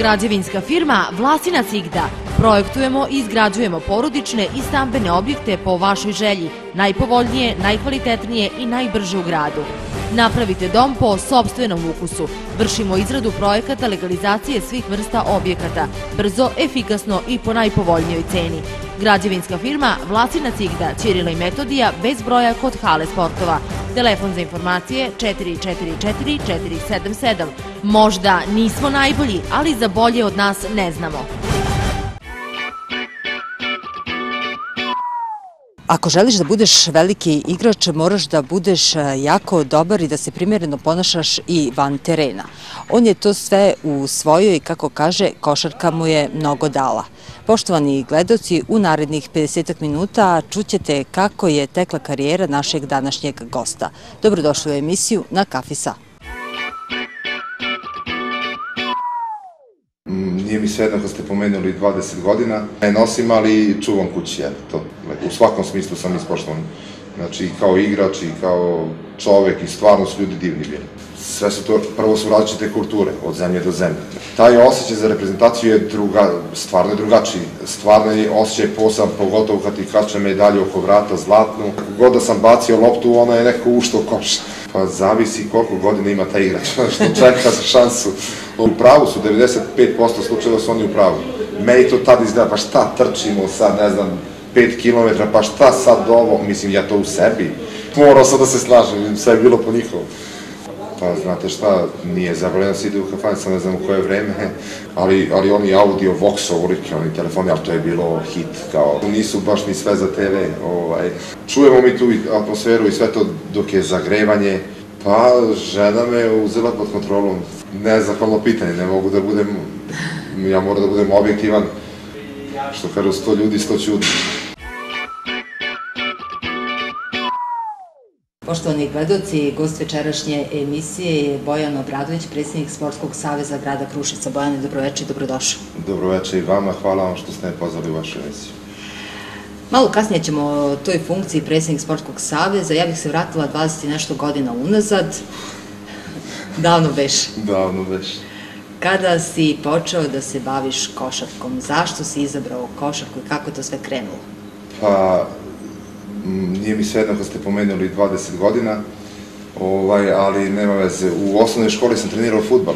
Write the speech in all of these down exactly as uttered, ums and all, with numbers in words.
Građevinska firma Vlasina Cigda. Projektujemo i izgrađujemo porodične i stambene objekte po vašoj želji, najpovoljnije, najkvalitetnije i najbrže u gradu. Napravite dom po sopstvenom ukusu. Vršimo izradu projekata legalizacije svih vrsta objekata, brzo, efikasno i po najpovoljnijoj ceni. Građevinska firma Vlasina Cigda, Ćirila i Metodija, bez broja kod hale sportova. Telefon za informacije četiri četiri četiri četiri sedam sedam. Možda nismo najbolji, ali za bolje od nas ne znamo. Ako želiš da budeš veliki igrač, moraš da budeš jako dobar i da se primjereno ponašaš i van terena. On je to sve u svojoj, kako kaže, košarka mu je mnogo dala. Poštovani gledaoci, u narednih pedeset minuta čućete kako je tekla karijera našeg današnjeg gosta. Dobrodošli u emisiju Na kafi sa. Nije mi sve jedno kad ste pomenuli dvadeset godina. Ne nosim, ali čuvam kući, to. U svakom smislu sam ispoštovan. Znači, i kao igrač, i kao čovek, i stvarno su ljudi divni bili. Sve su to, prvo su različite kulture, od zemlje do zemlje. Taj osjećaj za reprezentaciju je druga, stvarno je drugačiji. Stvarno je osjećaj posam, pogotovo kad ti kače medalju oko vrata, zlatnu. Kako god da sam bacio loptu, ona je neko ušto u koš. Pa zavisi koliko godina ima taj igrač, što čeka za šansu. U pravu su, devedeset pet posto slučajeva su oni u pravu. Meni to tad izgleda, pa šta trčimo sad, ne znam, pet kilometra, pa šta sad ovo, mislim, ja to u sebi. Morao sam da se slažem, sve je bilo po njihovom. Pa znate šta, nije zabranjeno da se ide u kafane, sam ne znam u koje vreme, ali, ali oni audio, Vox, ovolike, oni telefoni, ali to je bilo hit, kao, nisu baš ni sve za te ve, ovaj. Čujemo mi tu atmosferu i sve to dok je zagrevanje, pa žena me uzela pod kontrolom. Nezahvalno pitanje, ne mogu da budem, ja moram da budem objektivan, što kažu sto ljudi, sto čudi. Poštovani gledaoci, gost večerašnje emisije je Bojan Obradović, predsjednik Sportskog saveza grada Kruševca. Bojane, dobroveče i dobrodošao. Dobroveče i vama, hvala vam što ste me pozvali u vašu emisiju. Malo kasnije ćemo o toj funkciji predsjednik Sportskog saveza. Ja bih se vratila dvadeset i nešto godina unazad. Davno beš. Davno beš. Kada si počeo da se baviš košarkom? Zašto si izabrao košarku i kako je to sve krenulo? Pa, nije mi sve jedno kad ste pomenuli dvadeset godina, ali nema veze. U osnovnoj školi sam trenirao fudbal.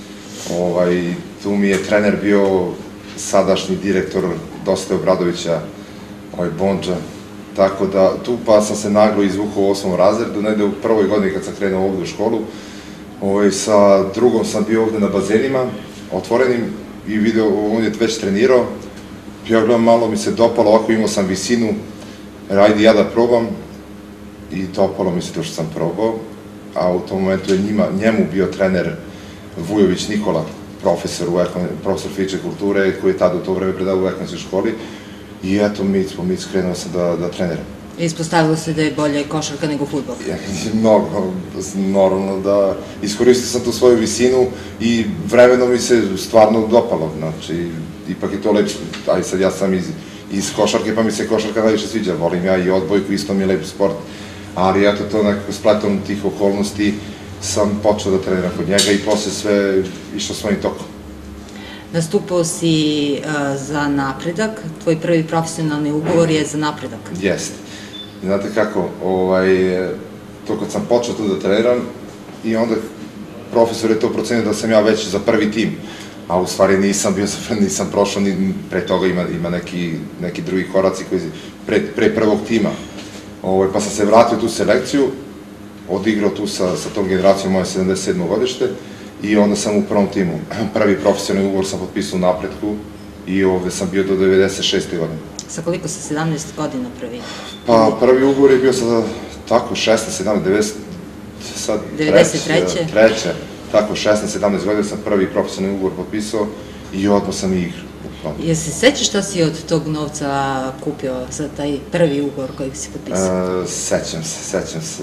Tu mi je trener bio sadašnji direktor Dosite Obradovića, ovaj Bondža. Tako da, tu pa sam se naglo izvukao u osmom razredu, negde u prvoj godini kad sam krenuo ovde u školu. Sa drugom sam bio ovde na bazenima, otvorenim, i video, on je već trenirao. Ja gledam, malo mi se dopalo, ovako imao sam visinu, ajde ja da probam, i dopalo mi se to što sam probao, a u tom momentu je njemu bio trener Vujović Nikola, profesor fizičke kulture, koji je tada u to vreme predavao u ekonomskoj školi, i eto, Mic, po Mic krenuo sam da treniram. Ispostavilo se da je bolje košarka nego fudbal? Mnogo, normalno da iskoristio sam tu svoju visinu i vremeno mi se stvarno dopalo, znači, ipak je to lepo, aj sad ja sam iz košarke, pa mi se košarka najviše sviđa, volim ja i odbojku, isto mi je lep sport, ali eto to nekako spletom tih okolnosti sam počeo da treniram kod njega i posle sve išlo svojim tokom. Nastupao si za Napredak, tvoj prvi profesionalni ugovor je za Napredak. Jeste. Znate kako, to kad sam počeo tu da treniram i onda profesor je to procenio da sam ja već za prvi tim, a u stvari nisam bio, nisam prošao, pre toga ima neki drugi koraci pre prvog tima. Pa sam se vratio tu selekciju, odigrao tu sa tom generacijom moje sedamdeset sedmo godište i onda sam u prvom timu. Prvi profesionalni ugovor sam potpisao u Napretku i ovde sam bio do devedeset šeste godine. Sa koliko sa sedamnaest godina prvi? Pa prvi ugovor je bio sa tako šesnaest, sedamnaest, devedeset, sad treće, tako šesnaest, sedamnaest godina sam prvi profesionalni ugovor potpisao i odmah sam i igrao. Jel se sećaš šta si od tog novca kupio za taj prvi ugovor koji si potpisao? Sećam se, sećam se.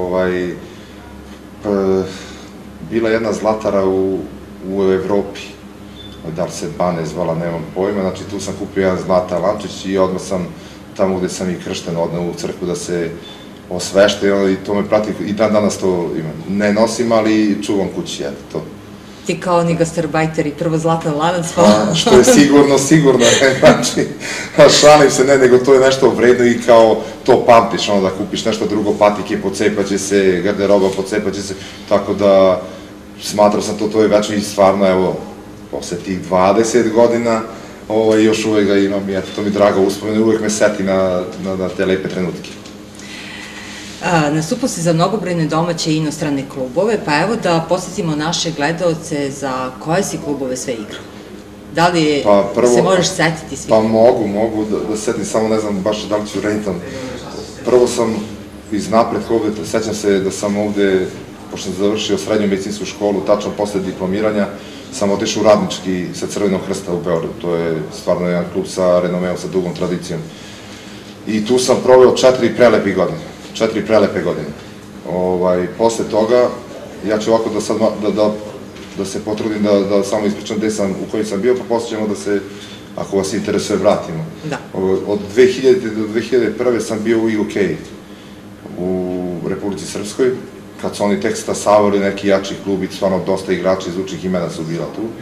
Bila je jedna zlatara u Evropi, da li se Bane zvala, nemam pojma, znači tu sam kupio jedan zlata lančić i odmah sam tamo gde sam i kršten odneo u crkvu da se osvešte i to me prati i dan danas to imam. Ne nosim, ali čuvam kući, eto to. ti kao oni gastarbajteri, prvo Zlatan Lanac, pa... A, što je sigurno, sigurno, ne, znači, šalim se, ne, nego to je nešto vredno i kao to pamtiš, ono da kupiš nešto drugo, patike, pocepaće se, garderoba, pocepaće se, tako da smatrao sam to, to je večno i stvarno, evo, posle tih dvadeset godina, ovaj, još uvek ga imam i eto, to mi drago uspomenu, uvek me seti na, na, na te lepe trenutke. Nastupao si za mnogobrojne domaće i inostrane klubove, pa evo da posjetimo naše gledaoce za koje si klubove sve igrao. Da li se možeš setiti svi? Pa mogu, mogu da setim, samo ne znam baš da li ću rediti. Prvo sam iz napretka ovde, sećam se da sam ovde, pošto sam završio srednju medicinsku školu, tačno posle diplomiranja, sam otišao u Radnički sa Crvenog Krsta u Beogradu. To je stvarno jedan klub sa renomeom, sa dugom tradicijom. I tu sam proveo četiri prelepe godine. Četiri prelepe godine. Posle toga, ja ću ovako da sad, da se potrudim da samo ispričam gde sam, u kojim sam bio, pa posle ćemo da se, ako vas interesuje, vratimo. Od dve hiljadite do dve hiljade prve sam bio u I U K, u Republici Srpskoj, kad su oni tek stasavali neki jači klub i stvarno dosta igrača iz učnih imena su bila tu.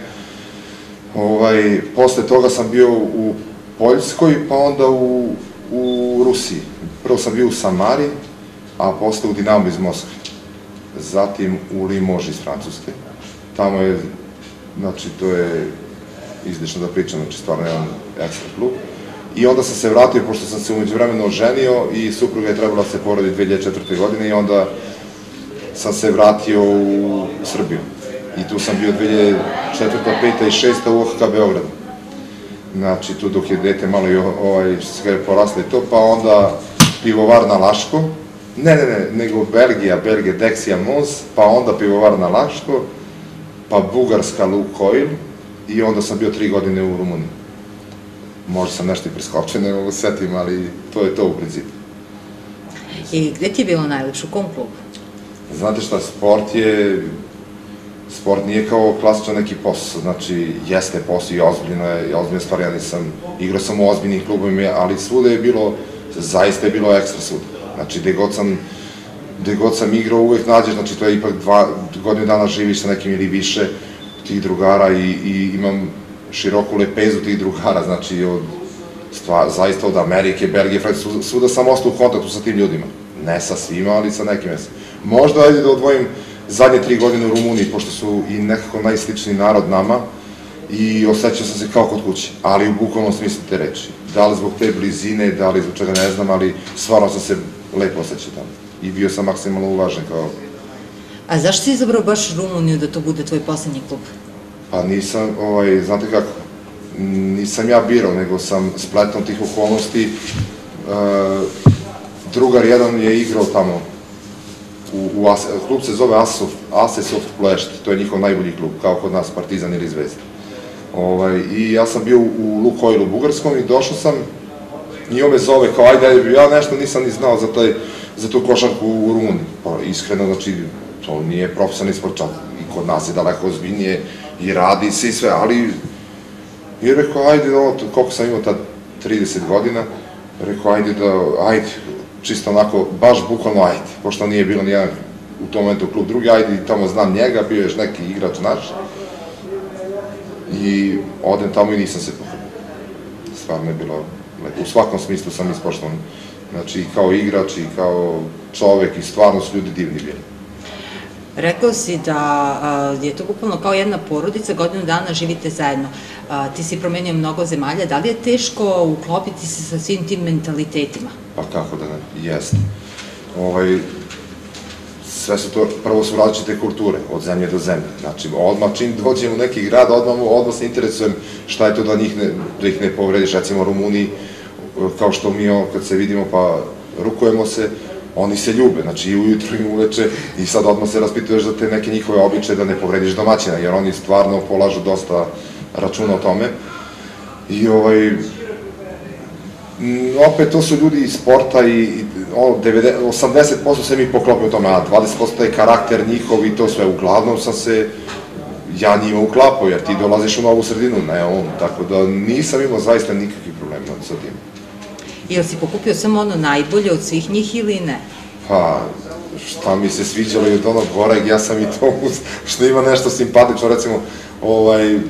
Posle toga sam bio u Poljskoj, pa onda u Rusiji. Prvo sam bio u Samari, a posle u Dinamo iz Moskve. Zatim u Limoges iz Francuske. Tamo je, znači, to je izlično da pričam, znači, stvarno jedan ekstra klub. I onda sam se vratio, pošto sam se umeđu vremena oženio i supruga je trebala da se porodi dve hiljade četvrte. godine i onda sam se vratio u Srbiju. I tu sam bio dve hiljade četvrte, pete i šeste u O H K Beogradu. Znači, tu dok je dete malo i poraslo i to, pa onda pivovar na Laško, ne, ne, ne, nego Belgija, Belgija, Dexia Mons, pa onda pivovar na Laško, pa Bugarska Lukoil i onda sam bio tri godine u Rumuniji. Možda sam nešto i preskočio, ne mogu setim, ali to je to u principu. I gde ti je bilo najlepše, u kom klubu? Znate šta, sport je, sport nije kao klasičan neki posao, znači jeste posao i ozbiljno je, ozbiljna stvar, ja nisam, igrao sam u ozbiljnim klubovima, ali svuda je bilo, zaista je bilo ekstra svuda. Znači, gde god sam, gde god sam igrao, uvek nađeš, znači to je ipak dva, godinu dana živiš sa nekim ili više tih drugara i imam široku lepezu tih drugara, znači, zaista od Amerike, Belgije, Francuske, svuda sam ostao u kontaktu sa tim ljudima. Ne sa svima, ali sa nekim mesem. Možda, ajde da odvojim zadnje tri godine u Rumuniji, pošto su i nekako najsličniji narod nama, i osjećao sam se kao kod kuće, ali u bukvalnom smislu te reči. Da li zbog te blizine, da li zbog čega ne znam, ali stvarno sam se lepo osjećao tamo. I bio sam maksimalno uvažen kao... A zašto si izabrao baš Rumuniju da to bude tvoj poslednji klub? Pa nisam, znate kako, nisam ja birao, nego sam spletom tih okolnosti. Drugar jedan je igrao tamo, klub se zove Ase Soft Plešt, to je njihov najbolji klub, kao kod nas Partizan ili Zvezda. I ja sam bio u Lukoilu Bugarskom i došao sam i on me zove kao ajde, ja nešto nisam ni znao za tu košarku u Rumuniji. Pa iskreno, znači, to nije profesionalni sport, čak i kod nas je daleko ozbiljnije i radi se i sve, ali i rekao ajde, koliko sam imao tad trideset godina, rekao ajde da, ajde, čisto onako, baš bukvalno ajde, pošto nije bilo nijedan u tom momentu klub drugi, ajde i tamo znam njega, bio je još neki igrač naš i odem tamo i nisam se pohvalio. Stvarno je bilo lepo, u svakom smislu sam ispoštovan, znači i kao igrač i kao čovek i stvarno su ljudi divni bili. Rekao si da je to bukvalno kao jedna porodica, godinu dana živite zajedno. Ti si promenio mnogo zemalja, da li je teško uklopiti se sa svim tim mentalitetima? Pa kako da ne, jeste. Sve su to, prvo su različite kulture, od zemlje do zemlje. Znači, odmah čim dođem u neki grad, odmah se interesujem šta je to da ih ne povrediš. Recimo, Rumuniji, kao što mi kad se vidimo pa rukujemo se, oni se ljube, znači i ujutru i uveče i sad odmah se raspituješ za te neke njihove običaje da ne povrediš domaćina, jer oni stvarno polažu dosta računa o tome. I opet to su ljudi iz sporta i osamdeset posto se mi poklopimo u tome, a dvadeset posto je karakter njihov i to sve. Uglavnom sam se ja njima uklapao, jer ti dolaziš u novu sredinu, ne on, tako da nisam imao zaista nikakvih problema sa tim. Jel si pokupio samo ono najbolje od svih njih ili ne? Pa, šta mi se sviđalo i od onog goreg, ja sam i to, što ima nešto simpatično, recimo, ovaj,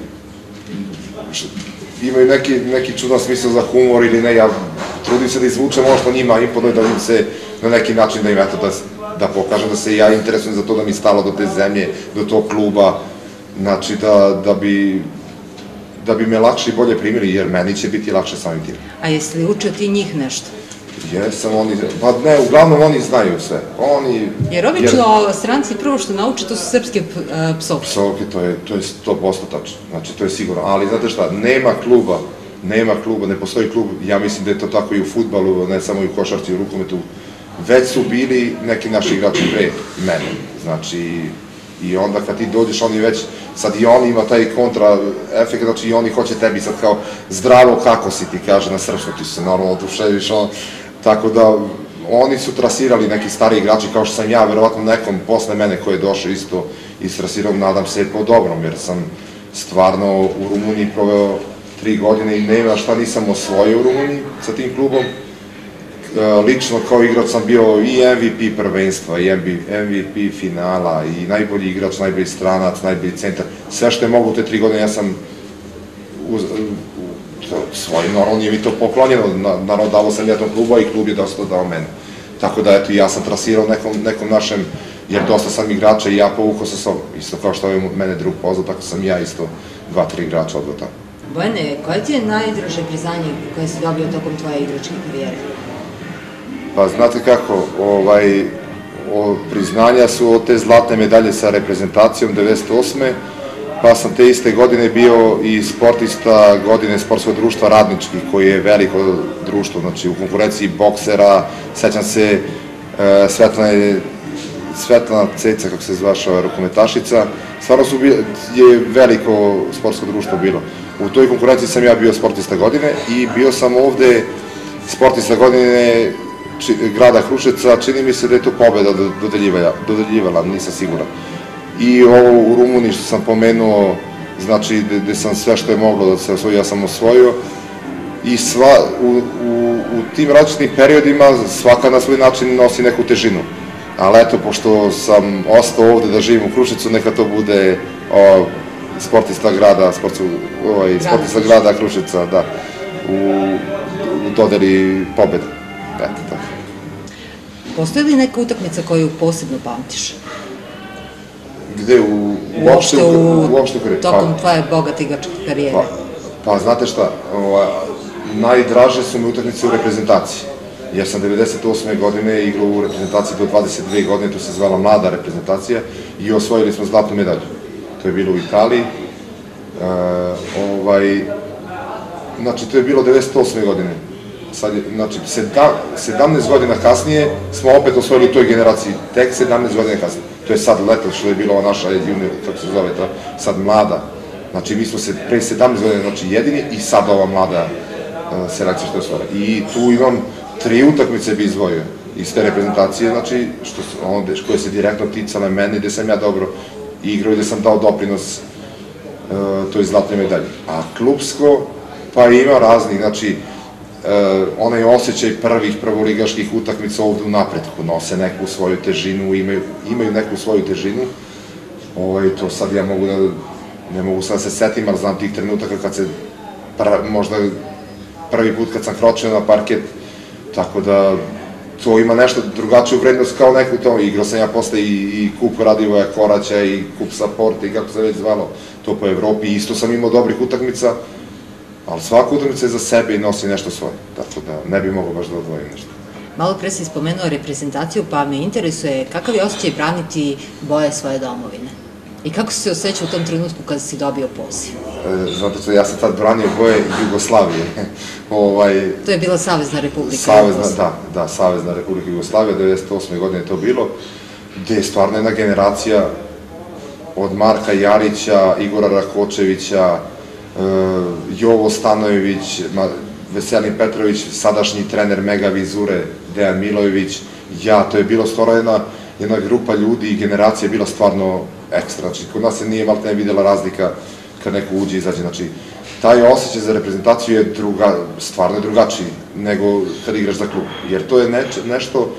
imaju neki, neki čudan smisao za humor ili ne, ja trudim se da izvučem ono što njima imponuje, da im se na neki način da im, eto, da, da pokažem da se ja interesujem za to, da mi stalo do te zemlje, do tog kluba, znači da, da bi da bi me lakše i bolje primili, jer meni će biti lakše samim tim. A jesi li učio ti njih nešto? Jesam, oni, pa ne, uglavnom oni znaju sve. Oni... Jer obično stranci prvo što nauče, to su srpske psovke. Psovke, to je, to je sto posto tačno, znači to je sigurno. Ali znate šta, nema kluba, nema kluba, ne postoji klub, ja mislim da je to tako i u fudbalu, ne samo i u košarci, i u rukometu. Već su bili neki naši igrači pre mene, znači, i onda kad ti dođeš, oni već, sad i oni ima taj kontra efekt, znači i oni hoće tebi sad kao zdravo kako si, ti kaže na srpskom, ti se normalno oduševiš, ono, tako da oni su trasirali neki stari igrači, kao što sam ja, verovatno nekom posle mene koji je došao isto istrasirao, nadam se po dobrom, jer sam stvarno u Rumuniji proveo tri godine i nema šta nisam osvojio u Rumuniji sa tim klubom. Lično kao igrač sam bio i M V P prvenstva, i M V P finala, i najbolji igrač, najbolji stranac, najbolji centar. Sve što je mogu u te tri godine ja sam svojim, normalno nije mi to poklonjeno, naravno davo sam ja tom klubu, a i klub je dosta dao mene. Tako da, eto, ja sam trasirao nekom našem, jer dosta sam igrača i ja povukao sa sobom. Isto kao što je mene drug pozvao, tako sam ja isto dva, tri igrača odveo tamo. Bojane, koje ti je najdraže priznanje koje si dobio tokom tvoje igračke karijere? Pa znate kako, ovaj, priznanja su od te zlatne medalje sa reprezentacijom devedeset osme pa sam te iste godine bio i sportista godine sportskog društva Radnički, koji je veliko društvo, znači u konkurenciji boksera, sećam se Svetlana Ceca, kako se zvaša, rukometašica, stvarno je veliko sportsko društvo bilo. U toj konkurenciji sam ja bio sportista godine i bio sam ovde sportista godine grada Kruševca, čini mi se da je to pobeda dodeljivala, nisam siguran. I ovo u Rumuniji što sam pomenuo, znači gde sam sve što je moglo da se osvoji, ja sam osvojio. I u tim različitim periodima svaka na svoj način nosi neku težinu. Ali eto, pošto sam ostao ovde da živim u Kruševcu, neka to bude sportista grada, sportista grada Kruševca, da, u dodeli pobeda. Eto, tako. Postoji li neka utakmica koju posebno pamtiš? Gde? Uopšte u karijeri? Tokom tvoje bogate igračke karijere. Pa, znate šta, najdraže su mi utakmice u reprezentaciji. Jer sam devedeset osme godine igrao u reprezentaciji do dvadeset dve godine, to se zvala mlada reprezentacija, i osvojili smo zlatnu medalju. To je bilo u Italiji. Znači, to je bilo devedeset osme godine. Znači, sedamnaest godina kasnije smo opet osvojili u toj generaciji, tek sedamnaest godina kasnije. To je sad leto što je bila ova naša junior, kako se zove, sad mlada. Znači, mi smo se pre sedamnaest godina, znači jedini, i sad ova mlada selekcija što je osvojila. I tu imam tri utakmice bi izvojio iz te reprezentacije, znači, koje se direktno ticale mene, gde sam ja dobro igrao i gde sam dao doprinos toj zlatnoj medalji. A klubsko, pa ima raznih, znači, onaj osjećaj prvih prvoligaških utakmica ovde u napretku, nose neku svoju težinu, imaju neku svoju težinu. To sad ja mogu da, ne mogu sad da se setim, ali znam tih trenutaka kad se, možda prvi put kad sam kročio na parket, tako da to ima nešto drugačiju vrednost kao neku to. Igrao sam ja posle i kup Radivoja Koraća i kup Saporta i kako se već zvalo to po Evropi. Isto sam imao dobrih utakmica, ali svaka utakmica je za sebe i nosi nešto svoje, tako da ne bi mogao baš da odvojim nešto. Malo pre si spomenuo reprezentaciju, pa me interesuje kakav je osjećaj braniti boje svoje domovine? I kako si se osjećao u tom trenutku kada si dobio poziv? Znate što, ja sam tad branio boje Jugoslavije. To je bila Savezna Republika Jugoslavije. Da, da, Savezna Republika Jugoslavije, devedeset osme godine je to bilo, gde je stvarno jedna generacija od Marka Jarića, Igora Rakočevića, Jovo Stanojević, Veselin Petrović, sadašnji trener Mega Vizure, Dejan Milojević, ja, to je bilo stvarno jedna jedna grupa ljudi i generacija je bila stvarno ekstra. Znači, kod nas se nije malo ne videla razlika kad neko uđe i izađe. Znači, taj osjećaj za reprezentaciju je stvarno drugačiji nego kad igraš za klub. Jer to je nešto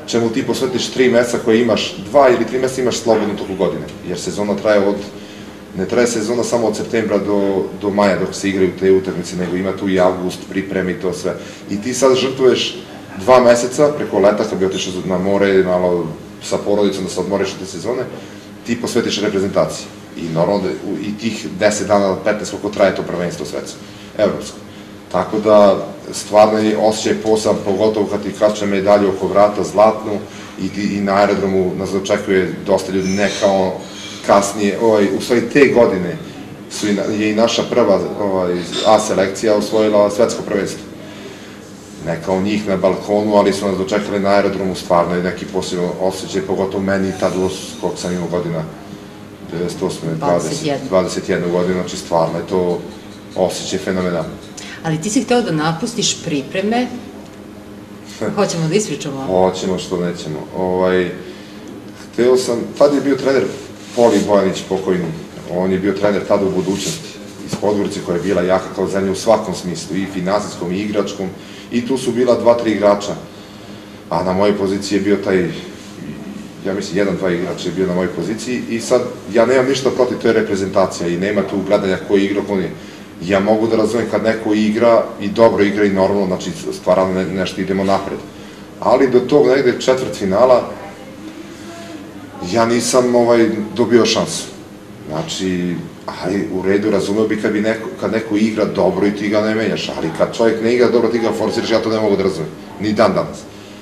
čemu ti posvetiš tri meseca koje imaš, dva ili tri meseca imaš slobodno toku godine, jer sezona traje od, ne traje sezona samo od septembra do, do maja dok se igraju te utakmice, nego ima tu i avgust, pripremi i to sve. I ti sad žrtvuješ dva meseca preko leta, kad bi otišao na more, malo sa porodicom da se odmoriš od te sezone, ti posvetiš reprezentaciji. I normalno da i tih deset dana, petnaest koliko traje to prvenstvo svetsko, evropsko. Tako da, stvarno je osjećaj posam, pogotovo kad ti kače medalju oko vrata, zlatnu, i, i na aerodromu nas očekuje dosta ljudi, ne kao kasnije, ovaj, u stvari te godine su i, je i naša prva ovaj, A selekcija osvojila svetsko prvenstvo. Ne kao njih na balkonu, ali su nas dočekali na aerodromu, stvarno je neki posebno osjećaj, pogotovo meni tad, koliko sam imao godina, devedeset osme, dvadeset jednu godinu, znači stvarno je to osjećaj fenomenalno. Ali ti si hteo da napustiš pripreme, hoćemo da ispričamo? Hoćemo, što nećemo. Ovaj, hteo sam, tad je bio trener Poli Bojanić pokojni, on je bio trener tada u budućnosti, iz Podgorice koja je bila jaka kao zemlja u svakom smislu, i finansijskom, i igračkom, i tu su bila dva, tri igrača, a na mojoj poziciji je bio taj, ja mislim, jedan, dva igrača je bio na mojoj poziciji, i sad, ja nemam ništa protiv, to je reprezentacija i nema tu gledanja ko je igra, ko nije. Ja mogu da razumem kad neko igra i dobro igra i normalno, znači stvarno nešto idemo napred. Ali do tog negde četvrt finala ja nisam dobio šansu. Znači, ali u redu razumeo bi kad neko igra dobro i ti ga ne menjaš, ali kad čovjek ne igra dobro ti ga forsiraš, ja to ne mogu da razumem, ni dan danas.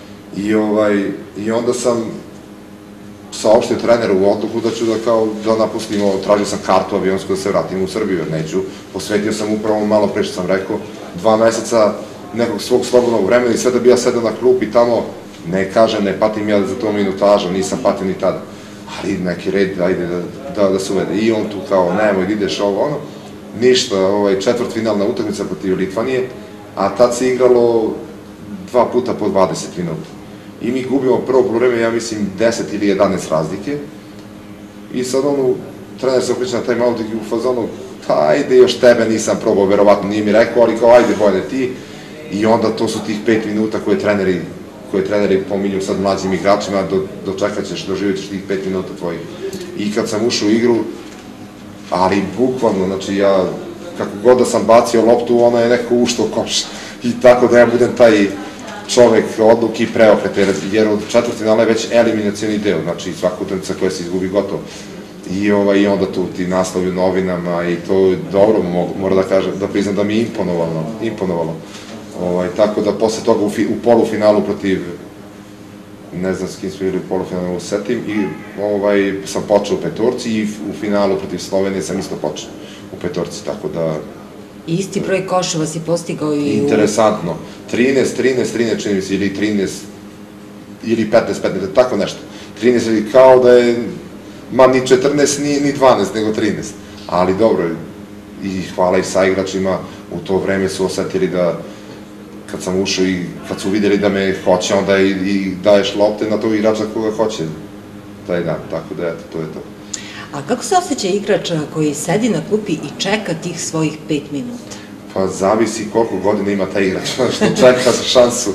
I onda sam saopštio treneru u odluku da ću da napustimo, tražio sam kartu avionsku da se vratim u Srbiju, jer neću, posvetio sam upravo malo pre što sam rekao, dva meseca nekog svog slobodnog vremena i sve da bi ja sedao na klupi tamo, ne kažem, ne patim ja za to minutaža, nisam patio ni tada, ali neki red, ajde da se uvede. I on tu kao, nemoj, ideš ovo, ono, ništa, četvrt finalna utakmica protiv Litvanije, a tad se igralo dva puta po dvadeset minuta. I mi gubimo prvo probleme, ja mislim, deset ili jedanaest razlike. I sad ono, trener se okreće na taj malo u fazonu, ajde, još tebe nisam probao, verovatno nije mi rekao, ali kao, ajde, Bojane, ti. I onda to su tih pet minuta koje treneri, koje treneri pominju sad mlađim igračima, dočekat ćeš, doživjet ćeš tih pet minuta tvojih. I kad sam ušao u igru, ali bukvalno, znači ja, kako god da sam bacio loptu, ona je neko ušao u koš. I tako da ja budem taj čovek odluki i preokrete, jer od četvrtfinala je već eliminacioni deo, znači svaka utakmica koja se izgubi gotovo. I onda tu ti naslovi u novinama i to je dobro, moram da kažem, da priznam da mi je imponovalo. Tako da posle toga u polufinalu protiv, ne znam s kim smo bili u polufinalu, setim, i sam počeo u petorci i u finalu protiv Slovenije sam isto počeo u petorci, tako da... Isti broj koševa si postigao i u... Interesantno. trinaest, trinaest, trinaest, čini mi se, ili trinaest, ili petnaest, petnaest, tako nešto. trinaest, kao da je, ma ni četrnaest, ni dvanaest, nego trinaest. Ali dobro, i hvala i sa igračima, u to vreme su osetili da, kad sam ušao i kad su videli da me hoće, onda i daješ lopte na tog igrača koga hoće taj dan, tako da eto, to je to. A kako se osjeća igrač koji sedi na klupi i čeka tih svojih pet minuta? Pa zavisi koliko godina ima taj igrač, što čeka za šansu.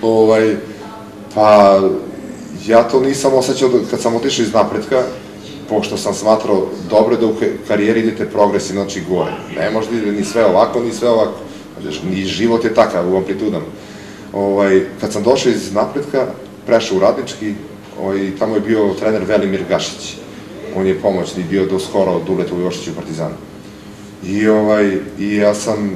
Pa ja to nisam osjećao kad sam otišao iz napretka, pošto sam smatrao dobro da u karijeri idete progresivno, znači gore. Ne može da ide ni sve ovako, ni sve ovako. Ni život je takav u amplitudama. Kad sam došao iz napretka, prešao u Radnički, tamo je bio trener Velimir Gašić. On je pomoćni bio do skoro od Duleta u Jošiću u Partizanu. I ja sam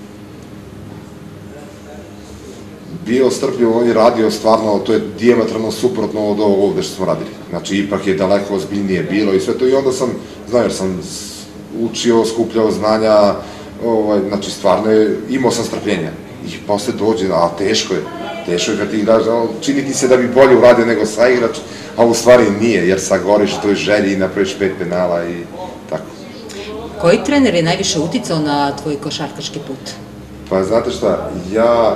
bio strpljiv, on je radio stvarno, to je dijametralno suprotno od ovo ovde što smo radili. Znači, ipak je daleko ozbiljnije bilo i sve to. I onda sam, znam, jer sam učio, skupljao znanja, znači, stvarno je, imao sam strpljenja. I posle dođe, a teško je, teško je kad ti igraš, čini ti se da bi bolje uradio nego saigrač, a u stvari nije, jer sagoriš u toj želji i napraviš pet penala i tako. Koji trener je najviše uticao na tvoj košarkaški put? Pa znate šta, ja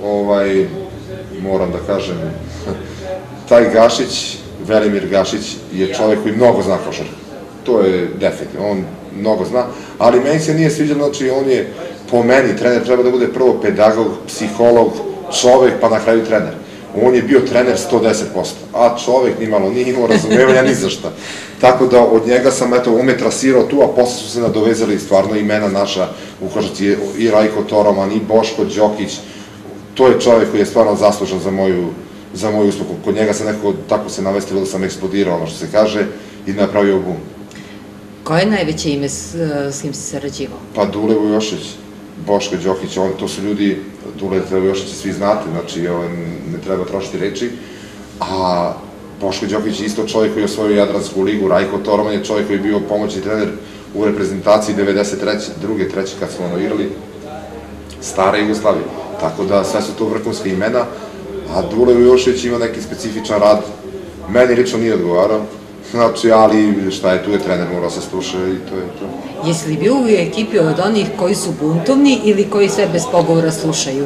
moram da kažem, taj Gašić, Velimir Gašić, je čovek koji mnogo zna košarku. To je definitivno, on mnogo zna, ali meni se nije sviđalo, znači on je, po meni, trener treba da bude prvo pedagog, psiholog, čovek, pa na kraju trener. on je bio trener sto deset posto, a čovek nimalo nije imao razumevanja ni za šta. Tako da od njega sam, eto, on me trasirao tu, a posle su se nadovezali stvarno imena naša u košarci, i Rajko Toroman, i Boško Đokić. To je čovek koji je stvarno zaslužan za moju za moju uspeh. Kod njega se nekako tako se navestilo da sam eksplodirao, ono što se kaže, i napravio bum. Koje je najveće ime s kim si sarađivao? Pa Dule Vujošić, Boško Đokić, to su ljudi, Dule Vujošića svi znate, znači ne treba trošiti reči, a Boško Đokić je isto čovjek koji je osvojio Jadransku ligu, Rajko Toroman je čovjek koji je bio pomoćni trener u reprezentaciji devedeset druge treće kad smo ono igrali, stare Jugoslavije. Tako da sve su to vrhunske imena, a Dule Vujošić ima neki specifičan rad, meni lično nije odgovarao, znači, ali šta je, tu je trener, morao se sluša i to je to. Jesi li bio u ekipi od onih koji su buntovni ili koji sve bez pogovora slušaju?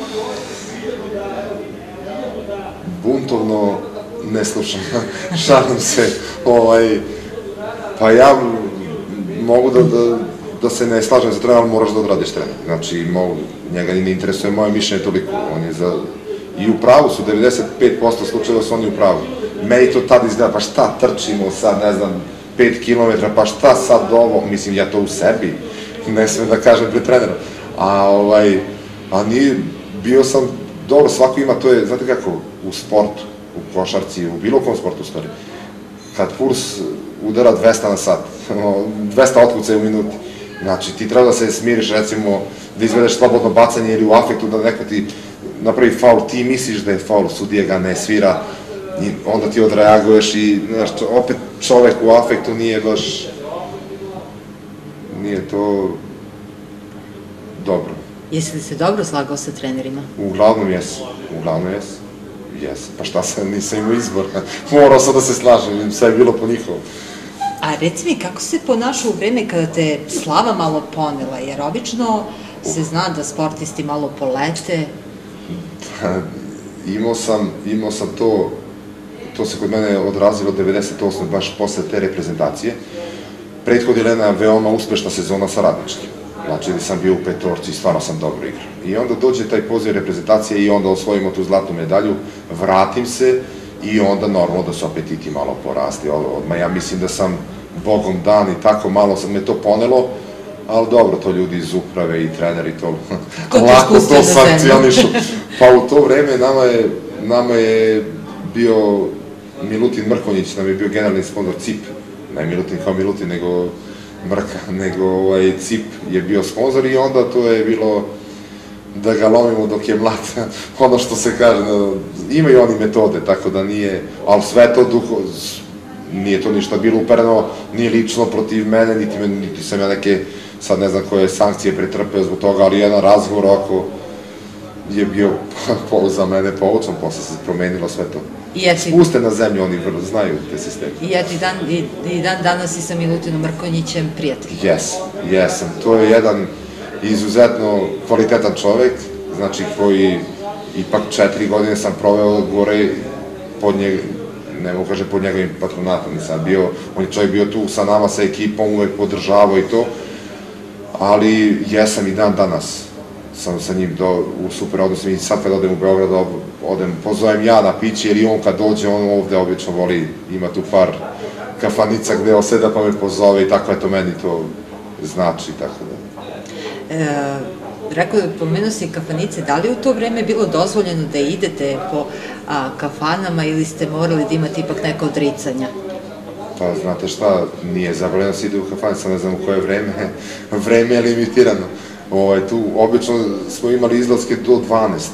Buntovno ne slušam, šalim se, pa ja mogu da se ne slažem za trener, ali moraš da odradiš trener, znači, njega ne interesuje moje mišljenje toliko, on je za, i u pravu su, devedeset pet posto slučajeva su oni u pravu. Meni to tada izgleda, pa šta trčimo sad, ne znam, pet kilometra, pa šta sad ovo, mislim, ja to u sebi, ne smem da kažem pred trenerom, a ovaj, a nije, bio sam, dobro, svako ima, to je, znate kako, u sportu, u košarci, u bilo kom sportu, u stvari, kad puls udara dvesta na sat, dvesta otkucaja u minuti, znači, ti treba da se smiriš, recimo, da izvedeš slobodno bacanje ili u afektu, da neko ti napravi faul, ti misliš da je faul, sudija ga ne svira, i onda ti odreaguješ i, znaš, opet čovek u afektu nije baš, nije to dobro. Jesi li se dobro slagao sa trenerima? Uglavnom jes, uglavnom jes, jes, pa šta sam, nisam imao izbor, morao sam da se slažem, sve je bilo po njihovom. A reci mi, kako se ponašao u vreme kada te slava malo ponela, jer obično se zna da sportisti malo polete? Imao sam, imao sam to, to se kod mene odrazilo devedeset osme baš posle te reprezentacije. Prethodila je jedna veoma uspešna sezona sa Radničkim. Znači, gde sam bio u petorci i stvarno sam dobro igrao. I onda dođe taj poziv reprezentacije i onda osvojimo tu zlatnu medalju, vratim se i onda normalno da se opet i ti malo porasti. Odmah ja mislim da sam bogom dan i tako malo sam me to ponelo, ali dobro, to ljudi iz uprave i treneri to lako to sankcionišu. Pa u to vreme nama je bio Milutin Mrkonjić, nam je bio generalni sponsor C I P, ne Milutin kao Milutin, nego Mrka, nego C I P je bio sponsor i onda to je bilo da ga lomimo dok je mlad, ono što se kaže, imaju oni metode, tako da nije, ali sve to duho, nije to ništa bilo upereno, nije lično protiv mene, niti sam ja neke, sad ne znam koje sankcije pretrpeo zbog toga, ali jedan razgovor ako je bio za mene poučan, posle se promenilo sve to. Spuste na zemlju, oni vrlo znaju te sisteme. I ja i dan danas si sa Milutinom Mrkonjićem prijatelj? Jesam, jesam. To je jedan izuzetno kvalitetan čovek, znači koji ipak četiri godine sam proveo gore pod njeg, ne mogu kaže pod njegovim patronatom, nisam bio, on je čovjek bio tu sa nama, sa ekipom, uvek podržavao i to, ali jesam i dan danas sam sa njim u super odnosu i sad kad odem u Beograd, odem, pozovem ja na piće, jer i on kad dođe, on ovde obično voli, ima tu par kafanica gde oseda pa me pozove i tako je to meni to znači, tako da. Rekao, pomenuo si kafanice, da li u to vreme bilo dozvoljeno da idete po kafanama ili ste morali da imate ipak neka odricanja? Pa, znate šta, nije zabranjeno da se ide u kafanice, ne znam u koje vreme, vreme je limitirano. Tu obično smo imali izlazke do dvanaest.